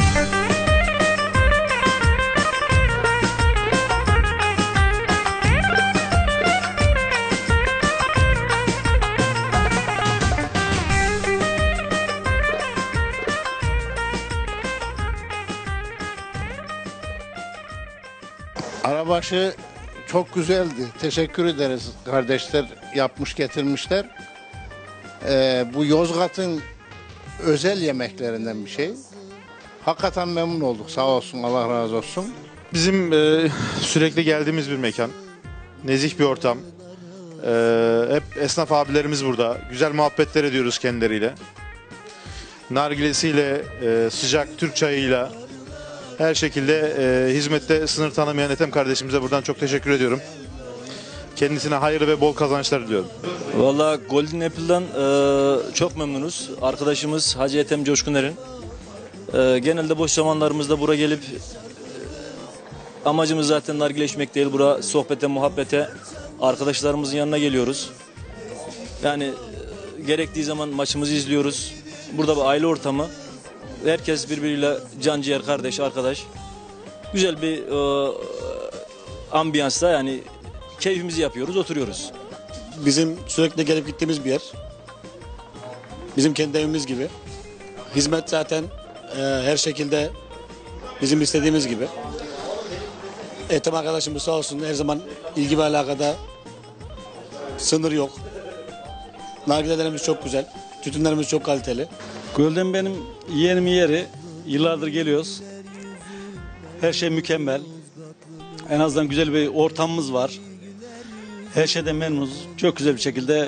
Arabaşı çok güzeldi. Teşekkür ederiz kardeşler, yapmış getirmişler. Ee, bu Yozgat'ın özel yemeklerinden bir şey. Hakikaten memnun olduk. Sağ olsun, Allah razı olsun. Bizim e, sürekli geldiğimiz bir mekan. Nezih bir ortam. E, hep esnaf abilerimiz burada. Güzel muhabbetler ediyoruz kendileriyle. Nargilesiyle, e, sıcak Türk çayıyla her şekilde e, hizmette sınır tanımayan Ethem kardeşimize buradan çok teşekkür ediyorum. Kendisine hayır ve bol kazançlar diliyorum. Valla Golden Apple'dan e, çok memnunuz. Arkadaşımız Hacı Ethem Coşkuner'in. E, genelde boş zamanlarımızda buraya gelip e, amacımız zaten nargile içmek değil. Buraya sohbete, muhabbete, arkadaşlarımızın yanına geliyoruz. Yani e, gerektiği zaman maçımızı izliyoruz. Burada bir aile ortamı. Herkes birbiriyle can ciğer, kardeş, arkadaş. Güzel bir e, ambiyansta, yani keyfimizi yapıyoruz, oturuyoruz. Bizim sürekli gelip gittiğimiz bir yer. Bizim kendi evimiz gibi. Hizmet zaten e, her şekilde bizim istediğimiz gibi. Ethem arkadaşımız sağ olsun, her zaman ilgi ve alakada sınır yok. Nargilelerimiz çok güzel, tütünlerimiz çok kaliteli. Golden benim yeğenim yeri. Yıllardır geliyoruz. Her şey mükemmel. En azından güzel bir ortamımız var. Her şeyden memnunuz. Çok güzel bir şekilde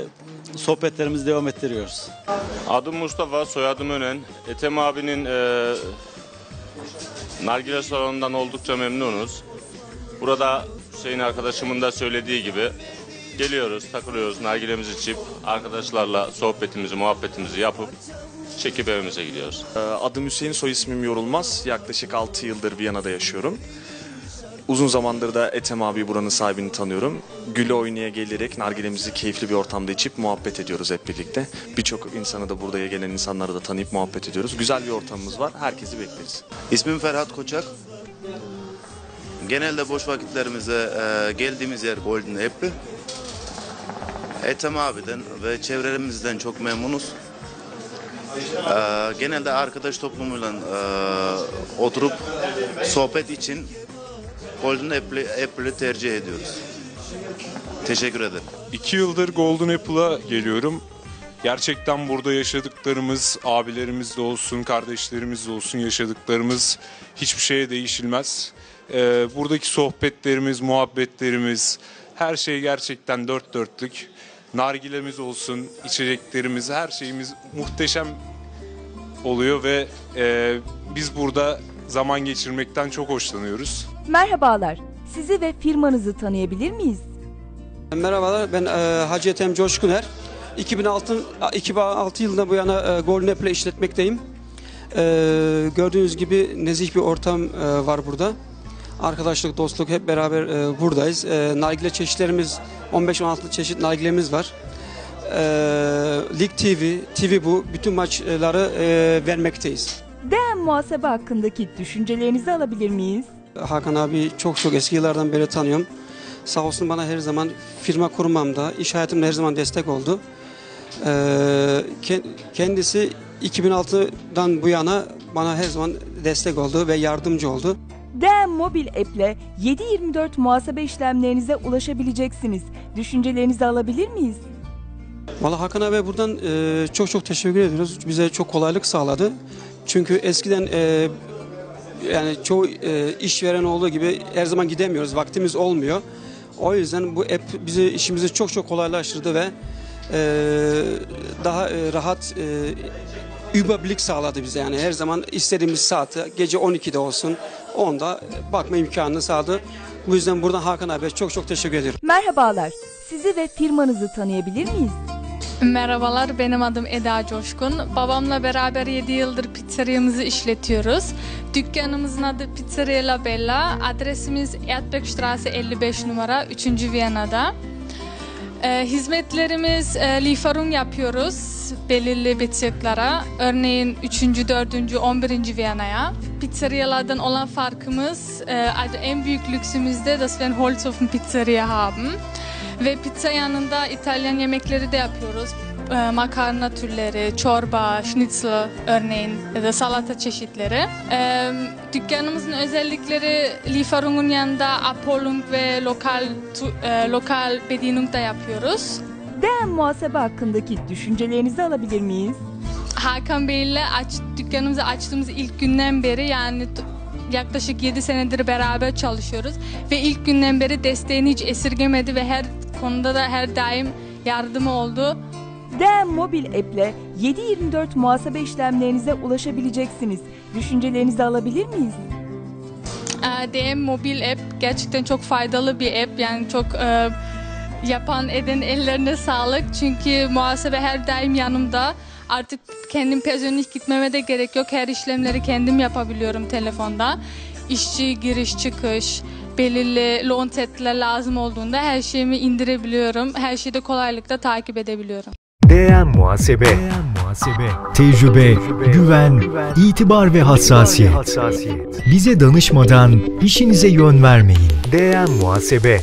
sohbetlerimizi devam ettiriyoruz. Adım Mustafa, soyadım Önen. Ethem abinin e, nargile salonundan oldukça memnunuz. Burada Hüseyin arkadaşımın da söylediği gibi geliyoruz, takılıyoruz, nargilemizi içip arkadaşlarla sohbetimizi, muhabbetimizi yapıp çekip evimize gidiyoruz. Adım Hüseyin, soy ismim Yorulmaz. Yaklaşık altı yıldır Viyana'da yaşıyorum. Uzun zamandır da Ethem abi buranın sahibini tanıyorum. Güle oynaya gelerek nargilemizi keyifli bir ortamda içip muhabbet ediyoruz hep birlikte. Birçok insanı da buraya gelen insanları da tanıyıp muhabbet ediyoruz. Güzel bir ortamımız var. Herkesi bekleriz. İsmim Ferhat Koçak. Genelde boş vakitlerimize e, geldiğimiz yer Golden Apple. Ethem abiden ve çevremizden çok memnunuz. E, genelde arkadaş toplumuyla e, oturup sohbet için Golden Apple'ı Apple tercih ediyoruz. Teşekkür ederim. İki yıldır Golden Apple'a geliyorum. Gerçekten burada yaşadıklarımız, abilerimiz de olsun, kardeşlerimiz de olsun, yaşadıklarımız hiçbir şeye değişilmez. Ee, buradaki sohbetlerimiz, muhabbetlerimiz, her şey gerçekten dört dörtlük. Nargilemiz olsun, içeceklerimiz, her şeyimiz muhteşem oluyor ve e, biz burada zaman geçirmekten çok hoşlanıyoruz. Merhabalar, sizi ve firmanızı tanıyabilir miyiz? Merhabalar, ben e, Hacı Ethem Coşkuner. iki bin altı, iki bin altı yılında bu yana e, Golden Apple işletmekteyim. E, gördüğünüz gibi nezih bir ortam e, var burada. Arkadaşlık, dostluk hep beraber e, buradayız. E, nargile çeşitlerimiz, on beş on altı çeşit nargilemiz var. E, Lig T V, T V bu, bütün maçları e, vermekteyiz. D M Muhasebe hakkındaki düşüncelerinizi alabilir miyiz? Hakan abi çok çok eski yıllardan beri tanıyorum. Sağ olsun bana her zaman firma kurmamda, iş hayatımda her zaman destek oldu. Ee, kendisi iki bin altıdan bu yana bana her zaman destek oldu ve yardımcı oldu. D M Mobil App ile yedi yirmi dört muhasebe işlemlerinize ulaşabileceksiniz. Düşüncelerinizi alabilir miyiz? Vallahi Hakan abi buradan e, çok çok teşekkür ediyoruz. Bize çok kolaylık sağladı. Çünkü eskiden e, yani çoğu e, işveren olduğu gibi her zaman gidemiyoruz. Vaktimiz olmuyor. O yüzden bu app bizi işimizi çok çok kolaylaştırdı ve e, daha e, rahat e, überblick sağladı bize. Yani her zaman istediğimiz saati gece on ikide olsun onda bakma imkanını sağladı. Bu yüzden buradan Hakan abiye çok çok teşekkür ediyorum. Merhabalar, sizi ve firmanızı tanıyabilir miyiz? Merhabalar, benim adım Eda Coşkun. Babamla beraber yedi yıldır pizzeriyamızı işletiyoruz. Dükkanımızın adı Pizzeria La Bella. Adresimiz Erdbeckstraße elli beş numara, üçüncü Viyana'da. Ee, hizmetlerimiz e, lieferung yapıyoruz belirli bezirklere. Örneğin üçüncü, dördüncü, on birinci Viyana'ya. Pizzeriyalardan olan farkımız, e, also en büyük lüksümüzde, dass wir ein Holzofen Pizzeria haben. Ve pizza yanında İtalyan yemekleri de yapıyoruz. Ee, makarna türleri, çorba, schnitzel örneğin ya da salata çeşitleri. Ee, dükkanımızın özellikleri lieferungun yanında Abholung ve lokal e, lokal Bedienung da yapıyoruz. D M Muhasebe hakkındaki düşüncelerinizi alabilir miyiz? Hakan Bey ile aç, dükkanımızı açtığımız ilk günden beri, yani yaklaşık yedi senedir beraber çalışıyoruz ve ilk günden beri desteğini hiç esirgemedi ve her konuda da her daim yardımı oldu. D M Mobil App ile yedi yirmi dört muhasebe işlemlerinize ulaşabileceksiniz. Düşüncelerinizi alabilir miyiz? D M Mobil App gerçekten çok faydalı bir app. Yani çok e, yapan eden ellerine sağlık. Çünkü muhasebe her daim yanımda. Artık kendim personel gitmeme de gerek yok. Her işlemleri kendim yapabiliyorum telefonda. İşçi giriş çıkış, belirli loan setler lazım olduğunda her şeyimi indirebiliyorum. Her şeyi de kolaylıkla takip edebiliyorum. D M Muhasebe, D M Muhasebe, tecrübe, güven, itibar ve hassasiyet. Bize danışmadan işinize yön vermeyin. D M Muhasebe.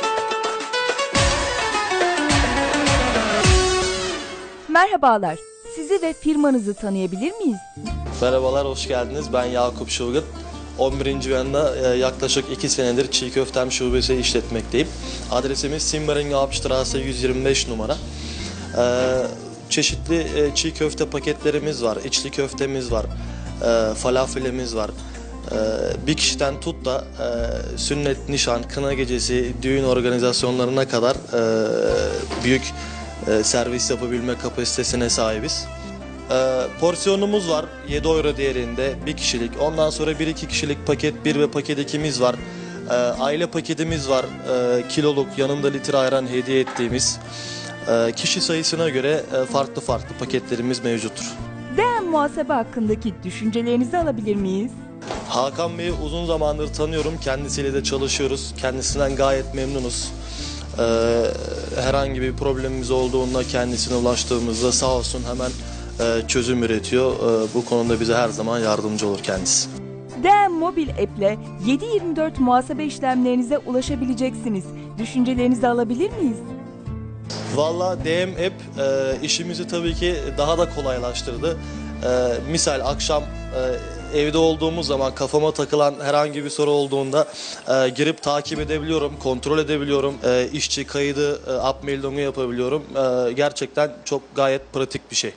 Merhabalar, Sizi ve firmanızı tanıyabilir miyiz? Merhabalar, hoş geldiniz. Ben Yakup Şulgut. on birinci Viyana'da yaklaşık iki senedir çiğ köftem şubesi işletmekteyim. Adresimiz Simmering-Hauptstraße yüz yirmi beş numara. Ee, çeşitli çiğ köfte paketlerimiz var, içli köftemiz var, e, falafelimiz var. Ee, bir kişiden tut da e, sünnet, nişan, kına gecesi, düğün organizasyonlarına kadar e, büyük e, servis yapabilme kapasitesine sahibiz. Ee, porsiyonumuz var yedi euro değerinde bir kişilik. Ondan sonra bir iki kişilik paket bir ve paket ikimiz var. Ee, aile paketimiz var. Ee, kiloluk yanında litre ayran hediye ettiğimiz. Ee, kişi sayısına göre e, farklı farklı paketlerimiz mevcuttur. D M muhasebe hakkındaki düşüncelerinizi alabilir miyiz? Hakan Bey'i uzun zamandır tanıyorum. Kendisiyle de çalışıyoruz. Kendisinden gayet memnunuz. Ee, herhangi bir problemimiz olduğunda kendisine ulaştığımızda sağ olsun hemen çözüm üretiyor. Bu konuda bize her zaman yardımcı olur kendisi. D M Mobil App ile yedi yirmi dört muhasebe işlemlerinize ulaşabileceksiniz. Düşüncelerinizi alabilir miyiz? Valla D M App işimizi tabii ki daha da kolaylaştırdı. Misal akşam evde olduğumuz zaman kafama takılan herhangi bir soru olduğunda girip takip edebiliyorum, kontrol edebiliyorum. İşçi kaydı, upmelding'i yapabiliyorum. Gerçekten çok gayet pratik bir şey.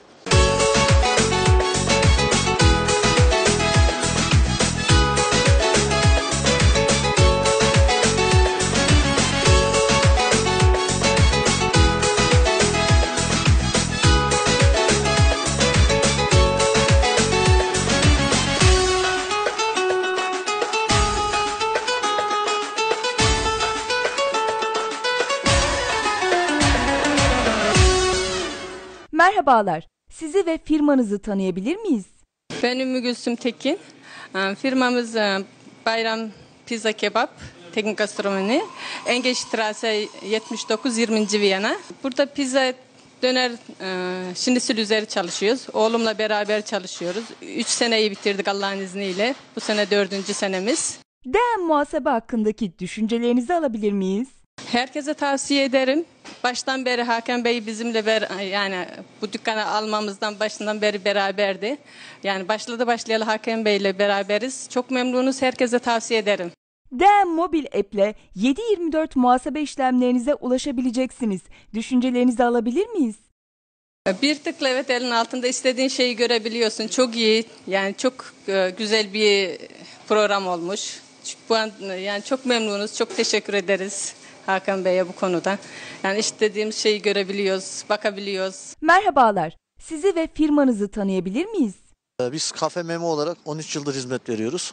Merhabalar. Sizi ve firmanızı tanıyabilir miyiz? Ben Ümmü Gülsüm Tekin. Firmamız Bayram Pizza Kebap, Tekin Gastronomi. Engestraße yetmiş dokuz yirminci Viyana. Burada pizza, döner, şinisül üzeri çalışıyoruz. Oğlumla beraber çalışıyoruz. Üç seneyi bitirdik Allah'ın izniyle. Bu sene dördüncü senemiz. D M muhasebe hakkındaki düşüncelerinizi alabilir miyiz? Herkese tavsiye ederim. Baştan beri Hakan Bey bizimle ber, yani bu dükkanı almamızdan başından beri beraberdi. Yani başladı başlayalı Hakan Bey ile beraberiz. Çok memnunuz. Herkese tavsiye ederim. D M Mobil App ile yedi yirmi dört muhasebe işlemlerinize ulaşabileceksiniz. Düşüncelerinizi alabilir miyiz? Bir tıkla evet elin altında istediğin şeyi görebiliyorsun. Çok iyi. Yani çok güzel bir program olmuş. Bu an, yani çok memnunuz. Çok teşekkür ederiz Hakan Bey'e bu konuda. Yani istediğimiz şeyi görebiliyoruz, bakabiliyoruz. Merhabalar. Sizi ve firmanızı tanıyabilir miyiz? Biz Kafe Memo olarak on üç yıldır hizmet veriyoruz.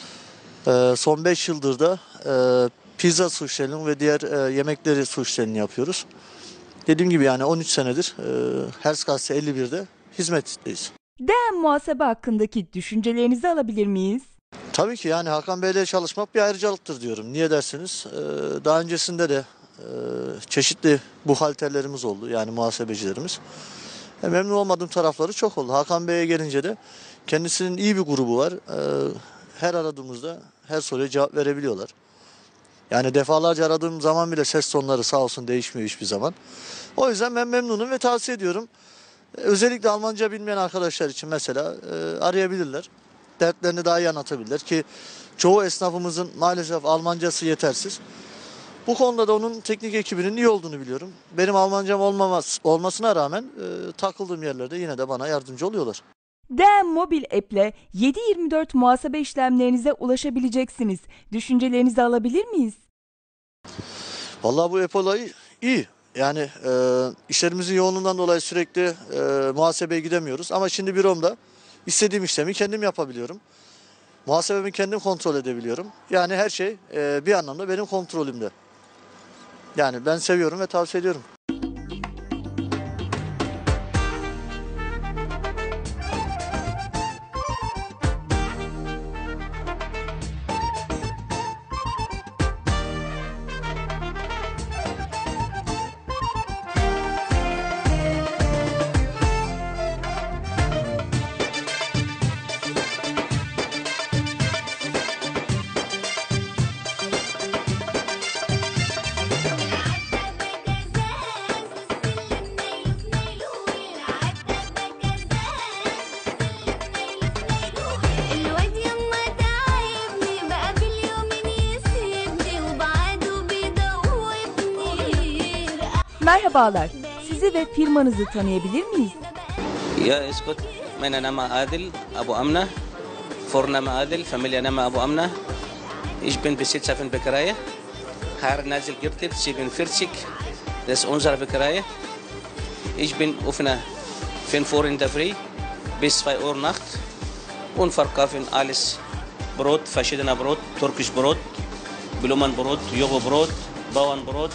Son beş yıldır da pizza suşelini ve diğer yemekleri suşelini yapıyoruz. Dediğim gibi yani on üç senedir Herzgasse elli birde hizmetteyiz. D M muhasebe hakkındaki düşüncelerinizi alabilir miyiz? Tabii ki yani Hakan Bey'le çalışmak bir ayrıcalıktır diyorum. Niye dersiniz? Daha öncesinde de çeşitli buhalterlerimiz oldu yani muhasebecilerimiz. Memnun olmadığım tarafları çok oldu. Hakan Bey'e gelince de kendisinin iyi bir grubu var. Her aradığımızda her soruya cevap verebiliyorlar. Yani defalarca aradığım zaman bile ses tonları sağ olsun değişmiyor hiçbir zaman. O yüzden ben memnunum ve tavsiye ediyorum. Özellikle Almanca bilmeyen arkadaşlar için mesela arayabilirler. Dertlerini daha iyi anlatabilirler ki çoğu esnafımızın maalesef Almancası yetersiz. Bu konuda da onun teknik ekibinin iyi olduğunu biliyorum. Benim Almancam olmaması, olmasına rağmen e, takıldığım yerlerde yine de bana yardımcı oluyorlar. D M Mobil App ile yedi yirmi dört muhasebe işlemlerinize ulaşabileceksiniz. Düşüncelerinizi alabilir miyiz? Vallahi bu app olayı iyi. Yani e, işlerimizin yoğunluğundan dolayı sürekli e, muhasebeye gidemiyoruz. Ama şimdi büromda istediğim işlemi kendim yapabiliyorum. Muhasebemi kendim kontrol edebiliyorum. Yani her şey e, bir anlamda benim kontrolümde. Yani ben seviyorum ve tavsiye ediyorum. Merhabalar, sizi ve firmanızı tanıyabilir miyiz? يا اسكت من انا مع عادل ابو امنه فرنا مع عادل فاميليا انا مع ابو امنه ich bin Besitzer von Bäckerei Herr Nazil Girtit siebenundvierzig das ist unsere Bäckerei ich bin offen fünf Uhr in der Früh bis zwei Uhr Nacht und verkaufen alles Brot verschiedene Brot türkisch Brot Blumenbrot Joghurtbrot Bauernbrot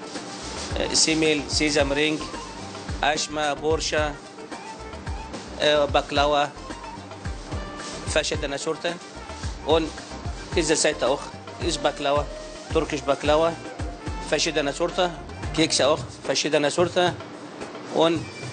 Semel Sesamring Aschma Borscha Baklava, verschiedene Sorten und diese Seite auch ist Baklava, türkisch Baklava, verschiedene Sorten, Kekse auch, verschiedene Sorten und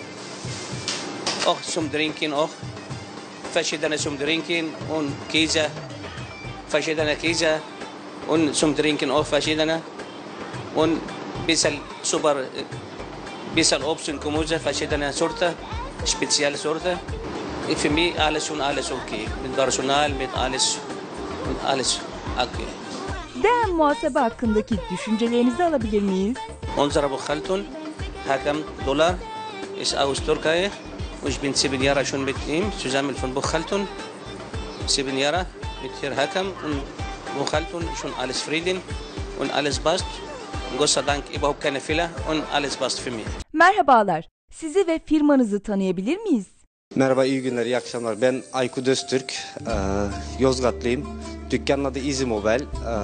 auch zum Trinken auch, verschiedene zum Trinken und Käse, verschiedene Käse und zum Trinken auch verschiedene und bisschen super, bisschen Obst und Gemüse, verschiedene Sorten. Spezielle Sorte. Für mich alles und alles okay. Mit Personal, mit alles und alles okay. D M muhasebe hakkındaki düşüncelerinizi alabilir miyiz? Unsere Buchhaltung Hakan Dollar ist aus Türkei. Ich bin sieben Jahre schon mit ihm zusammen von Buchhaltung. Sieben Jahre mit Herrn Hakan und Buchhaltung schon alles Frieden und alles passt. Gott sei Dank überhaupt keine Fehler und alles passt für mich. Merhabalar, sizi ve firmanızı tanıyabilir miyiz? Merhaba, iyi günler, iyi akşamlar. Ben Aykut Öztürk, e, Yozgatlıyım. Dükkanın adı Easy Mobile. E,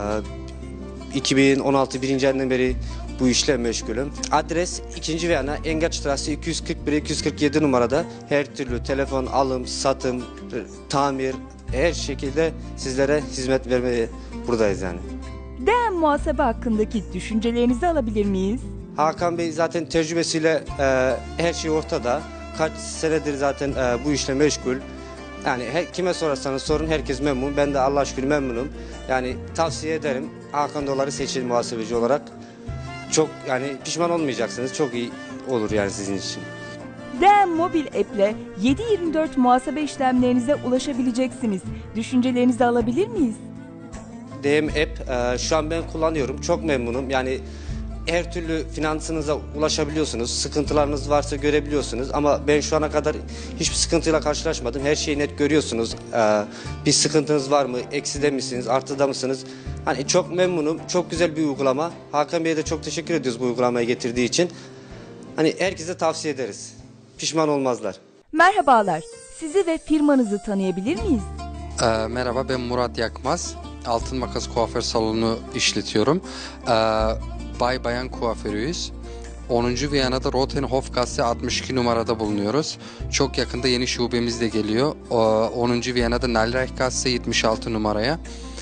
iki bin on altı birinci ayından beri bu işle meşgulüm. Adres ikinci Viyana, Engelstrasse iki yüz kırk bir iki yüz kırk yedi numarada her türlü telefon, alım, satım, tamir, her şekilde sizlere hizmet vermeye buradayız yani. D M muhasebe hakkındaki düşüncelerinizi alabilir miyiz? Hakan Bey zaten tecrübesiyle e, her şey ortada. Kaç senedir zaten e, bu işle meşgul. Yani her, kime sorarsanız sorun herkes memnun. Ben de Allah'a şükür memnunum. Yani tavsiye ederim. Hakan Dolar'ı seçin muhasebeci olarak. Çok yani pişman olmayacaksınız. Çok iyi olur yani sizin için. D M mobil app'le yedi yirmi dört muhasebe işlemlerinize ulaşabileceksiniz. Düşüncelerinizi alabilir miyiz? D M app e, şu an ben kullanıyorum. Çok memnunum. Yani her türlü finansınıza ulaşabiliyorsunuz. Sıkıntılarınız varsa görebiliyorsunuz. Ama ben şu ana kadar hiçbir sıkıntıyla karşılaşmadım. Her şeyi net görüyorsunuz. Ee, bir sıkıntınız var mı? Ekside misiniz? Artıda mısınız? Hani çok memnunum. Çok güzel bir uygulama. Hakan Bey'e de çok teşekkür ediyoruz bu uygulamayı getirdiği için. Hani herkese tavsiye ederiz. Pişman olmazlar. Merhabalar. Sizi ve firmanızı tanıyabilir miyiz? Ee, merhaba, ben Murat Yakmaz. Altın Makas Kuaför Salonu işletiyorum. Ee, Bay Bayan kuaförüyüz. onuncu Viyana'da Rotenhofgasse altmış iki numarada bulunuyoruz. Çok yakında yeni şubemiz de geliyor. onuncu Viyana'da Nalreichgasse yetmiş altı numaraya.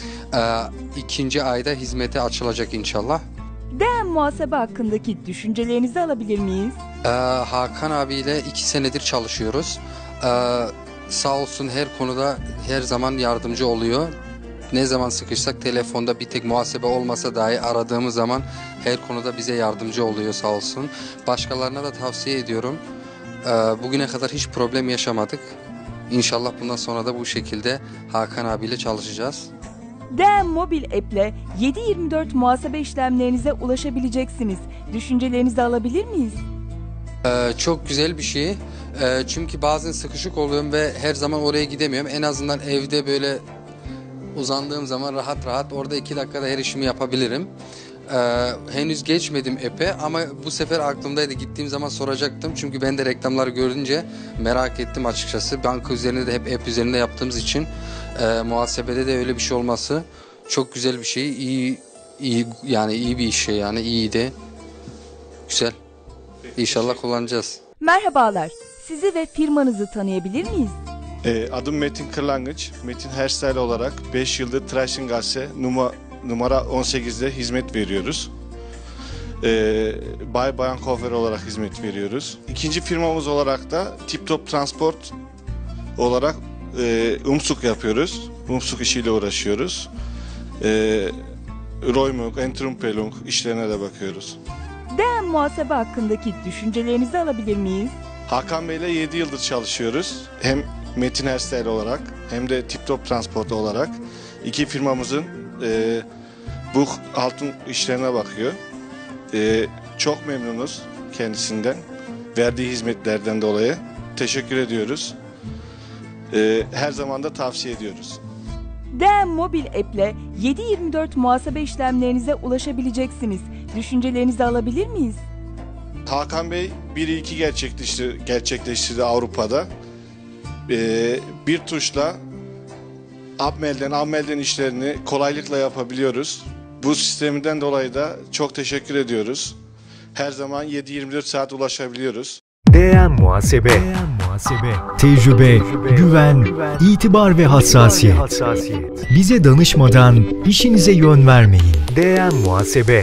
İkinci ayda hizmete açılacak inşallah. D M muhasebe hakkındaki düşüncelerinizi alabilir miyiz? Ee, Hakan abiyle iki senedir çalışıyoruz. Ee, sağ olsun her konuda her zaman yardımcı oluyor. Ne zaman sıkışsak telefonda bir tek muhasebe olmasa dahi aradığımız zaman her konuda bize yardımcı oluyor sağ olsun. Başkalarına da tavsiye ediyorum. Ee, bugüne kadar hiç problem yaşamadık. İnşallah bundan sonra da bu şekilde Hakan abiyle çalışacağız. D M mobil app'le yedi yirmi dört muhasebe işlemlerinize ulaşabileceksiniz. Düşüncelerinizi alabilir miyiz? Ee, çok güzel bir şey. Ee, çünkü bazen sıkışık oluyorum ve her zaman oraya gidemiyorum. En azından evde böyle uzandığım zaman rahat rahat orada iki dakikada her işimi yapabilirim. Ee, henüz geçmedim app'e ama bu sefer aklımdaydı. Gittiğim zaman soracaktım. Çünkü ben de reklamları görünce merak ettim açıkçası. Banka üzerinde de hep app üzerinde yaptığımız için e, muhasebede de öyle bir şey olması çok güzel bir şey. İyi, iyi yani iyi bir iş şey yani iyiydi. Güzel. İnşallah kullanacağız. Merhabalar. Sizi ve firmanızı tanıyabilir miyiz? E, adım Metin Kırlangıç. Metin Hairstyle olarak beş yıldır Traisingasse numara, numara on sekizde hizmet veriyoruz. E, Bay Bayan Kuaför olarak hizmet veriyoruz. İkinci firmamız olarak da Tip Top Transport olarak e, umsuk yapıyoruz. Umsuk işiyle uğraşıyoruz. E, Roymuk, Entrumpelung işlerine de bakıyoruz. D M muhasebe hakkındaki düşüncelerinizi alabilir miyiz? Hakan Bey'le yedi yıldır çalışıyoruz. Hem Metin Hairstyle olarak hem de Tip Top Transport olarak iki firmamızın e, bu altın işlerine bakıyor. E, çok memnunuz. kendisinden. Verdiği hizmetlerden dolayı teşekkür ediyoruz. Ee, her zaman da tavsiye ediyoruz. D M Mobil App'le yedi yirmi dört muhasebe işlemlerinize ulaşabileceksiniz. Düşüncelerinizi alabilir miyiz? Hakan Bey bir iki gerçekleştirdi, gerçekleştirdi Avrupa'da. Ee, bir tuşla Abmel'den, Ammel'den işlerini kolaylıkla yapabiliyoruz. Bu sisteminden dolayı da çok teşekkür ediyoruz. Her zaman yedi yirmi dört saat ulaşabiliyoruz. D M Muhasebe, D M Muhasebe, tecrübe, güven, itibar ve hassasiyet. Bize danışmadan işinize yön vermeyin. D M Muhasebe.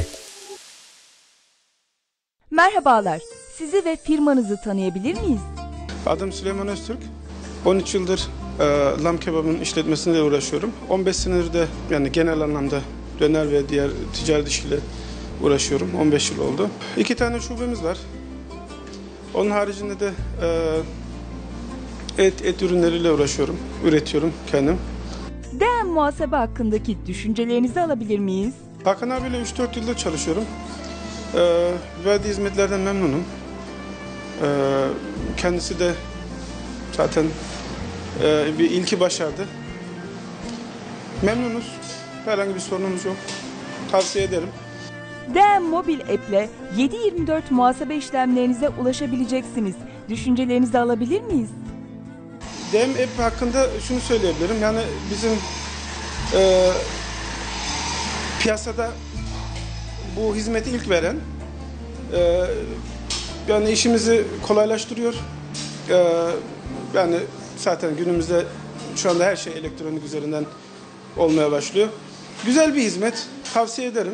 Merhabalar, sizi ve firmanızı tanıyabilir miyiz? Adım Süleyman Öztürk. on üç yıldır e, lam kebabının işletmesinde uğraşıyorum. on beş senedir de yani genel anlamda döner ve diğer ticari işle uğraşıyorum. on beş yıl oldu. İki tane şubemiz var. Onun haricinde de e, et, et ürünleriyle uğraşıyorum, üretiyorum kendim. D M Muhasebe hakkındaki düşüncelerinizi alabilir miyiz? Hakan abiyle üç dört yıldır çalışıyorum. E, verdiği hizmetlerden memnunum. E, kendisi de zaten e, bir ilki başardı. Memnunuz. Herhangi bir sorunumuz yok. Tavsiye ederim. D M Mobil App'le yedi yirmi dört muhasebe işlemlerinize ulaşabileceksiniz. Düşüncelerinizi alabilir miyiz? D M App hakkında şunu söyleyebilirim. Yani bizim e, piyasada bu hizmeti ilk veren, e, yani işimizi kolaylaştırıyor. E, yani zaten günümüzde şu anda her şey elektronik üzerinden olmaya başlıyor. Güzel bir hizmet. Tavsiye ederim.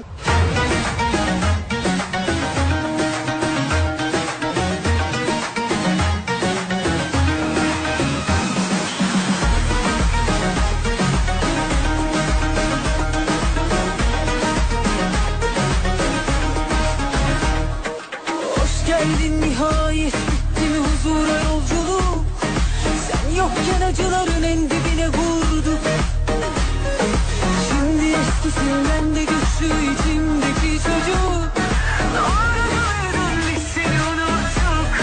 Hoş geldin nihayet, bitti mi huzura yolculuk? Sen yokken acıların en dibine vurdu. Şimdi eskisinden de güçlü içimdeki çocuk. Doğruydun biz seni unuttuk.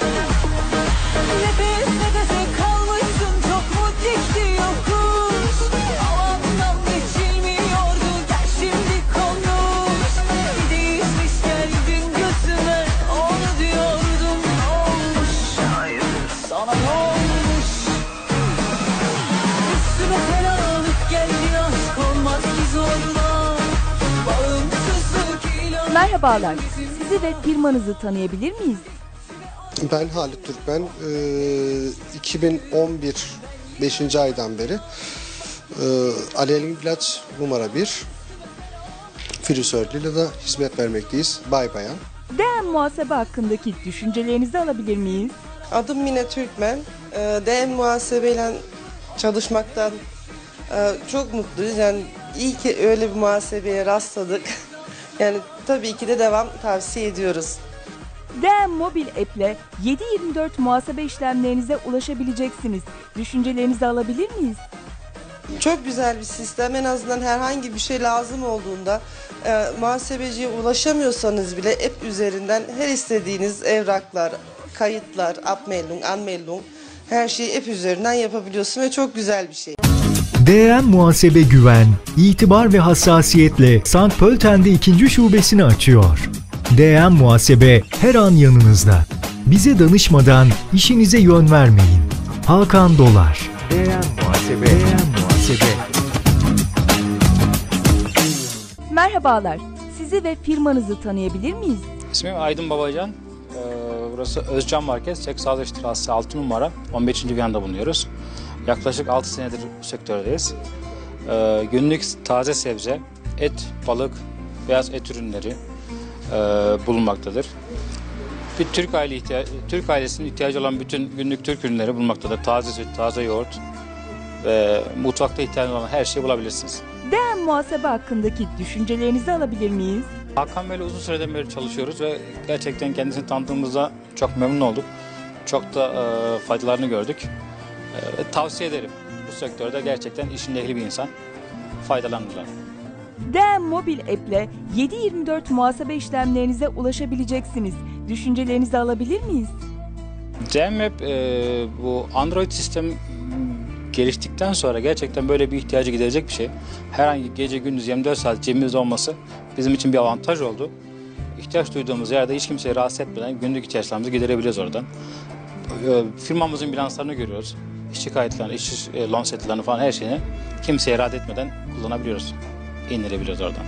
Nefes nefese kalmışsın, çok mu dikti yokuş? Alandan geçilmiyordu, gel şimdi konuş. Bir değişmiş geldin gözüme, onu diyordum ne olmuş? Hayır, sana ne olmuş? Üstüme fenalık geldi, aşk olmaz ki zorla. Bağımsızlık ilan. Merhabalar, sizi ve firmanızı tanıyabilir miyiz? Ben Halit Türkmen. Ee, iki bin on bir beşinci aydan beri e, Aleyhine İlaç numara bir frisörlüğüyle de hizmet vermekteyiz. Bay bayan. D M Muhasebe hakkındaki düşüncelerinizi alabilir miyiz? Adım Mine Türkmen. Ee, D M muhasebeyle çalışmaktan e, çok mutluyuz. Yani iyi ki öyle bir muhasebeye rastladık. Yani tabii ki de devam tavsiye ediyoruz. D M Mobil App'le yedi yirmi dört muhasebe işlemlerinize ulaşabileceksiniz. Düşüncelerinizi alabilir miyiz? Çok güzel bir sistem. En azından herhangi bir şey lazım olduğunda e, muhasebeciye ulaşamıyorsanız bile app üzerinden her istediğiniz evraklar, kayıtlar, Abmeldung, Anmeldung her şeyi app üzerinden yapabiliyorsun ve çok güzel bir şey. D M Muhasebe güven, itibar ve hassasiyetle Sankt Pölten'de ikinci şubesini açıyor. D M Muhasebe her an yanınızda. Bize danışmadan işinize yön vermeyin. Hakan Dolar. D M Muhasebe, D M Muhasebe. Merhabalar, sizi ve firmanızı tanıyabilir miyiz? İsmim Aydın Babacan. Ee, burası Özcan Market, Çek altı numara, on beşinci Viyana'da bulunuyoruz. Yaklaşık altı senedir bu sektördeyiz. Ee, günlük taze sebze, et, balık, beyaz et ürünleri e, bulunmaktadır. Bir Türk aile ihtiya- Türk ailesinin ihtiyacı olan bütün günlük Türk ürünleri bulunmaktadır. Taze süt, taze yoğurt ve mutfakta ihtiyacı olan her şeyi bulabilirsiniz. D M Muhasebe hakkındaki düşüncelerinizi alabilir miyiz? Hakan Bey'le uzun süreden beri çalışıyoruz ve gerçekten kendisini tanıdığımızda çok memnun olduk. Çok da e, faydalarını gördük. E, tavsiye ederim. Bu sektörde gerçekten işin ehli bir insan. Faydalanırlar. D M Mobil App'le yedi yirmi dört muhasebe işlemlerinize ulaşabileceksiniz. Düşüncelerinizi alabilir miyiz? D M App e, bu Android sistem geliştikten sonra gerçekten böyle bir ihtiyacı giderecek bir şey. Herhangi gece gündüz yirmi dört saat cebimizde olması bizim için bir avantaj oldu. İhtiyaç duyduğumuz yerde hiç kimseyi rahatsız etmeden günlük ihtiyaçlarımızı giderebiliyoruz oradan. E, firmamızın bilanslarını görüyoruz. İşçi kayıtlarını, işçi e, loan setlerini falan her şeyini kimseye rahat etmeden kullanabiliyoruz. İndirebiliyoruz oradan.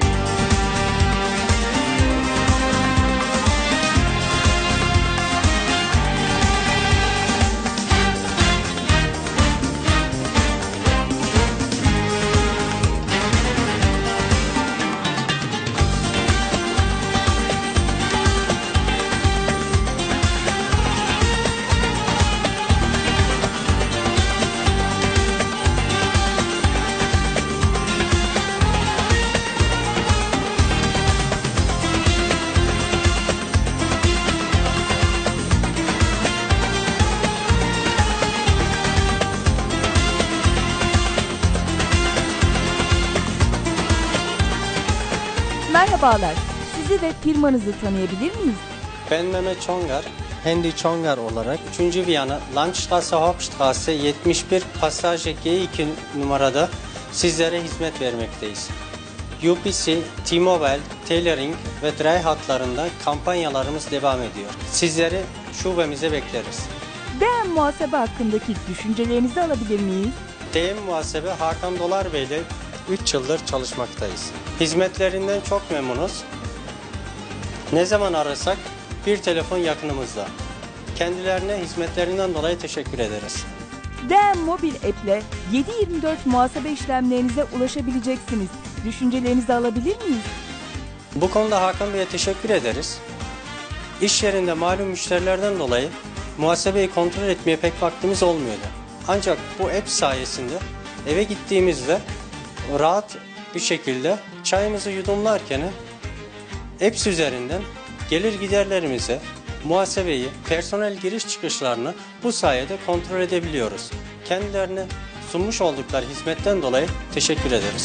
Merhabalar, sizi ve firmanızı tanıyabilir miyiz? Ben Mehmet Çongar, Hendi Çongar olarak üçüncü Viyana, Landstraße Hauptstraße yetmiş bir Passage G iki numarada sizlere hizmet vermekteyiz. U P C, T-Mobile, Telering ve Drei hatlarında kampanyalarımız devam ediyor. Sizleri şubemize bekleriz. D M Muhasebe hakkındaki düşüncelerinizi alabilir miyiz? D M Muhasebe Hakan Dolar Bey ile üç yıldır çalışmaktayız. Hizmetlerinden çok memnunuz. Ne zaman arasak bir telefon yakınımızda. Kendilerine hizmetlerinden dolayı teşekkür ederiz. D M Mobil App'le yedi yirmi dört muhasebe işlemlerinize ulaşabileceksiniz. Düşüncelerinizi alabilir miyiz? Bu konuda Hakan Bey'e teşekkür ederiz. İş yerinde malum müşterilerden dolayı muhasebeyi kontrol etmeye pek vaktimiz olmuyordu. Ancak bu app sayesinde eve gittiğimizde rahat bir şekilde çayımızı yudumlarken apps üzerinden gelir giderlerimizi, muhasebeyi, personel giriş çıkışlarını bu sayede kontrol edebiliyoruz. Kendilerine sunmuş oldukları hizmetten dolayı teşekkür ederiz.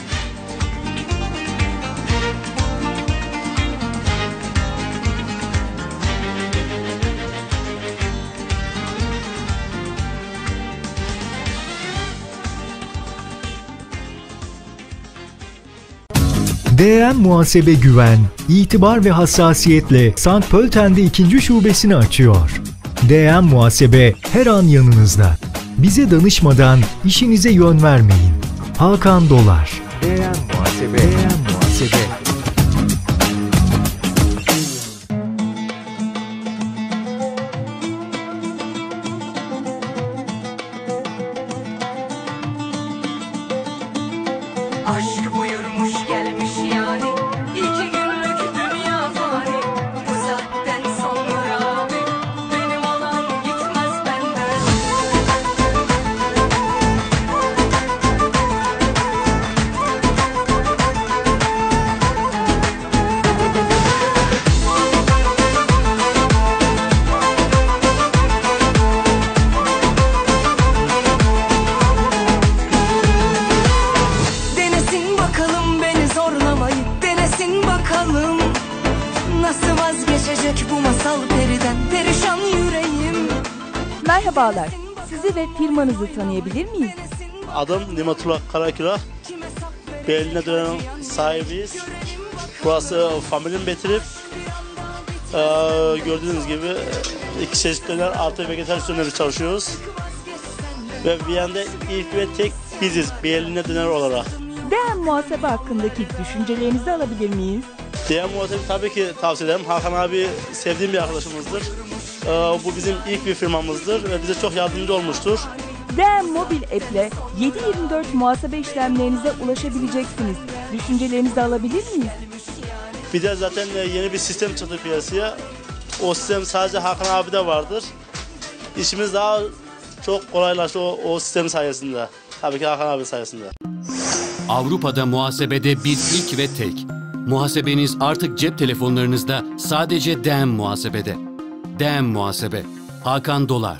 D M Muhasebe Güven, itibar ve hassasiyetle Sankt Pölten'de ikinci şubesini açıyor. D M Muhasebe her an yanınızda. Bize danışmadan işinize yön vermeyin. Hakan Dolar. D M Muhasebe. D M Muhasebe. Aşk buyurmuş gelmiş yani iki günlük dünya fani. Bu saatten sonra abi benim olan gitmez benden. Denesin bakalım beni zorlamayı, denesin bakalım nasıl vazgeçecek bu masal periden perişan yüreğim. Merhabalar, sizi ve firmanızı tanıyabilir miyiz? Adım Nimetullah Karakira. Berlin'e dönen sahibiyiz. Burası Familyen Betrieb. Ee, gördüğünüz gibi iki çeşit döner artı vejetaryen döneri çalışıyoruz. Ve Viyana'da ilk ve tek biziz Berlin'e döner olarak. D M Muhasebe hakkındaki düşüncelerinizi alabilir miyiz? D M Muhasebe tabii ki tavsiye ederim. Hakan abi sevdiğim bir arkadaşımızdır. Ee, bu bizim ilk bir firmamızdır ve bize çok yardımcı olmuştur. D M Mobil App'le yedi yirmi dört muhasebe işlemlerinize ulaşabileceksiniz. Düşüncelerinizi alabilir miyiz? Bir de zaten yeni bir sistem çıktı piyasaya. O sistem sadece Hakan abi de vardır. İşimiz daha çok kolaylaştı o, o sistem sayesinde. Tabii ki Hakan abi sayesinde. Avrupa'da muhasebede bir ilk ve tek. Muhasebeniz artık cep telefonlarınızda sadece D M Muhasebe'de. D M Muhasebe. Hakan Dolar.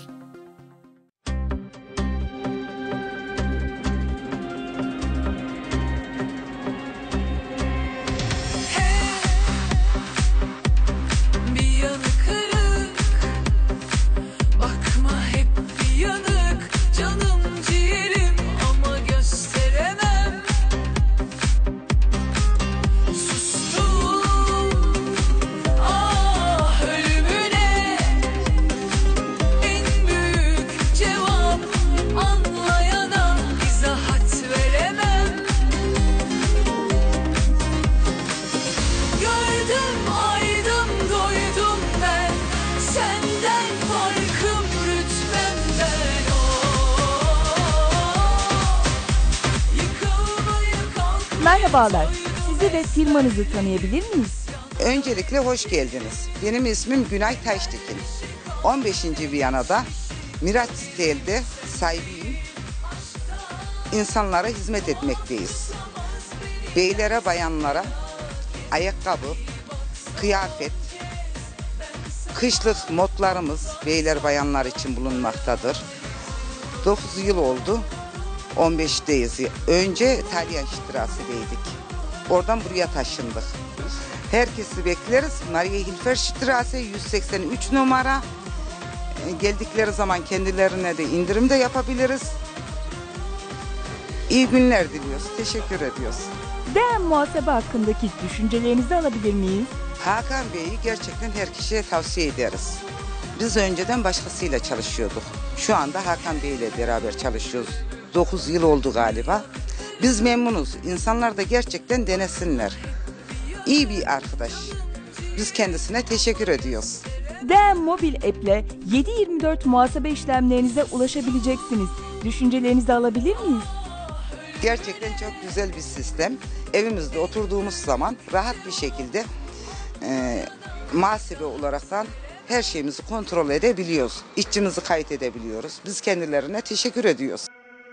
Merhabalar, sizi ve firmanızı tanıyabilir miyiz? Öncelikle hoş geldiniz. Benim ismim Günay Taştekin. on beşinci Viyana'da Miraç Stil'de sahibiyim. İnsanlara hizmet etmekteyiz. Beylere, bayanlara ayakkabı, kıyafet, kışlık modlarımız beyler bayanlar için bulunmaktadır. dokuz yıl oldu, on beşteyiz. Önce Talyanstraße'deydik. Oradan buraya taşındık. Herkesi bekleriz. Maria Hilfer Straße yüz seksen üç numara. Geldikleri zaman kendilerine de indirim de yapabiliriz. İyi günler diliyoruz. Teşekkür ediyoruz. D M Muhasebe hakkındaki düşüncelerinizi alabilir miyiz? Hakan Bey'i gerçekten her kişiye tavsiye ederiz. Biz önceden başkasıyla çalışıyorduk. Şu anda Hakan Bey ile beraber çalışıyoruz. dokuz yıl oldu galiba. Biz memnunuz. İnsanlar da gerçekten denesinler. İyi bir arkadaş. Biz kendisine teşekkür ediyoruz. D M Mobil App'le yedi yirmi dört muhasebe işlemlerinize ulaşabileceksiniz. Düşüncelerinizi alabilir miyiz? Gerçekten çok güzel bir sistem. Evimizde oturduğumuz zaman rahat bir şekilde e, muhasebe olaraktan her şeyimizi kontrol edebiliyoruz. İşçimizi kayıt edebiliyoruz. Biz kendilerine teşekkür ediyoruz.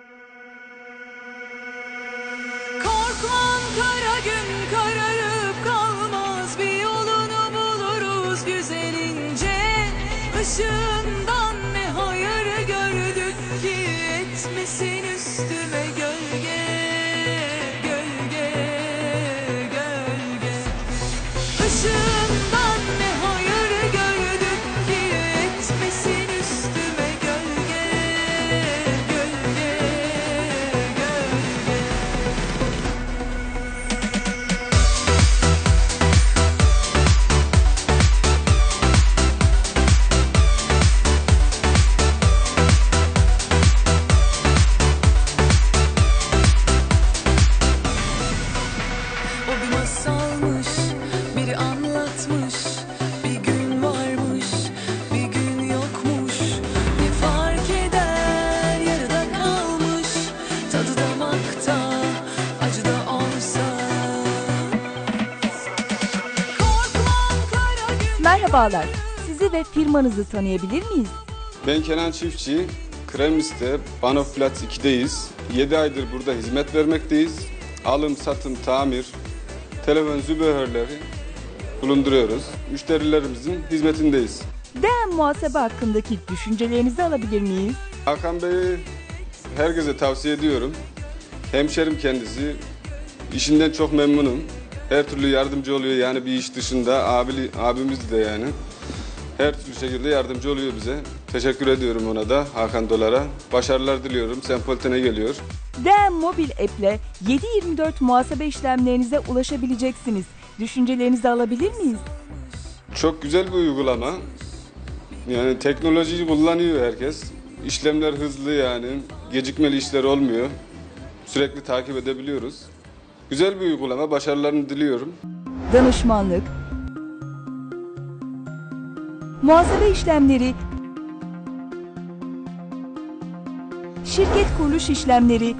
Korkmam kara gün kararıp kalmaz, bir yolunu buluruz güzelince. Işığından ne hayır gördük ki, etmesin üstüme gölge, gölge, gölge. Işığından ne hayır gördük ki, etmesin üstüme gölge, gölge, gölge. O bir masalmış, biri anlatmış. Bir gün varmış, bir gün yokmuş. Ne fark eder, yarıda kalmış. Tadı damakta, acı da olsa. Merhabalar, sizi ve firmanızı tanıyabilir miyiz? Ben Kenan Çiftçi, Kremlis'te Banofplatz iki'deyiz. yedi aydır burada hizmet vermekteyiz. Alım, satım, tamir, telefon zübehörleri bulunduruyoruz. Müşterilerimizin hizmetindeyiz. D M Muhasebe hakkındaki düşüncelerinizi alabilir miyiz? Hakan Bey'i herkese tavsiye ediyorum. Hemşerim kendisi. İşinden çok memnunum. Her türlü yardımcı oluyor, yani bir iş dışında abi, abimiz de yani. Her türlü şekilde yardımcı oluyor bize. Teşekkür ediyorum ona da, Hakan Dolar'a. Başarılar diliyorum. Sempoliten'e geliyor. D M Mobil App'le yedi yirmi dört muhasebe işlemlerinize ulaşabileceksiniz. Düşüncelerinizi alabilir miyiz? Çok güzel bir uygulama. Yani teknolojiyi kullanıyor herkes. İşlemler hızlı yani. Gecikmeli işler olmuyor. Sürekli takip edebiliyoruz. Güzel bir uygulama. Başarılarını diliyorum. Danışmanlık, muhasebe işlemleri, şirket kuruluş işlemleri,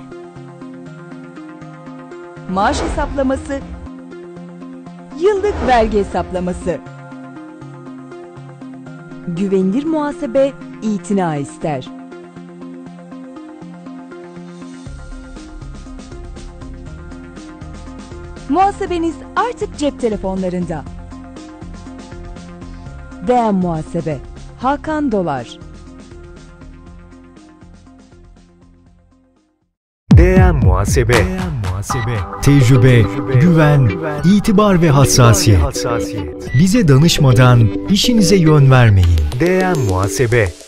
maaş hesaplaması, yıllık vergi hesaplaması. Güvenilir muhasebe itina ister. Muhasebeniz artık cep telefonlarında. D M Muhasebe, Hakan Dolar. D M Muhasebe, D M Muhasebe, tecrübe, güven, itibar ve hassasiyet. Bize danışmadan işinize yön vermeyin. D M Muhasebe.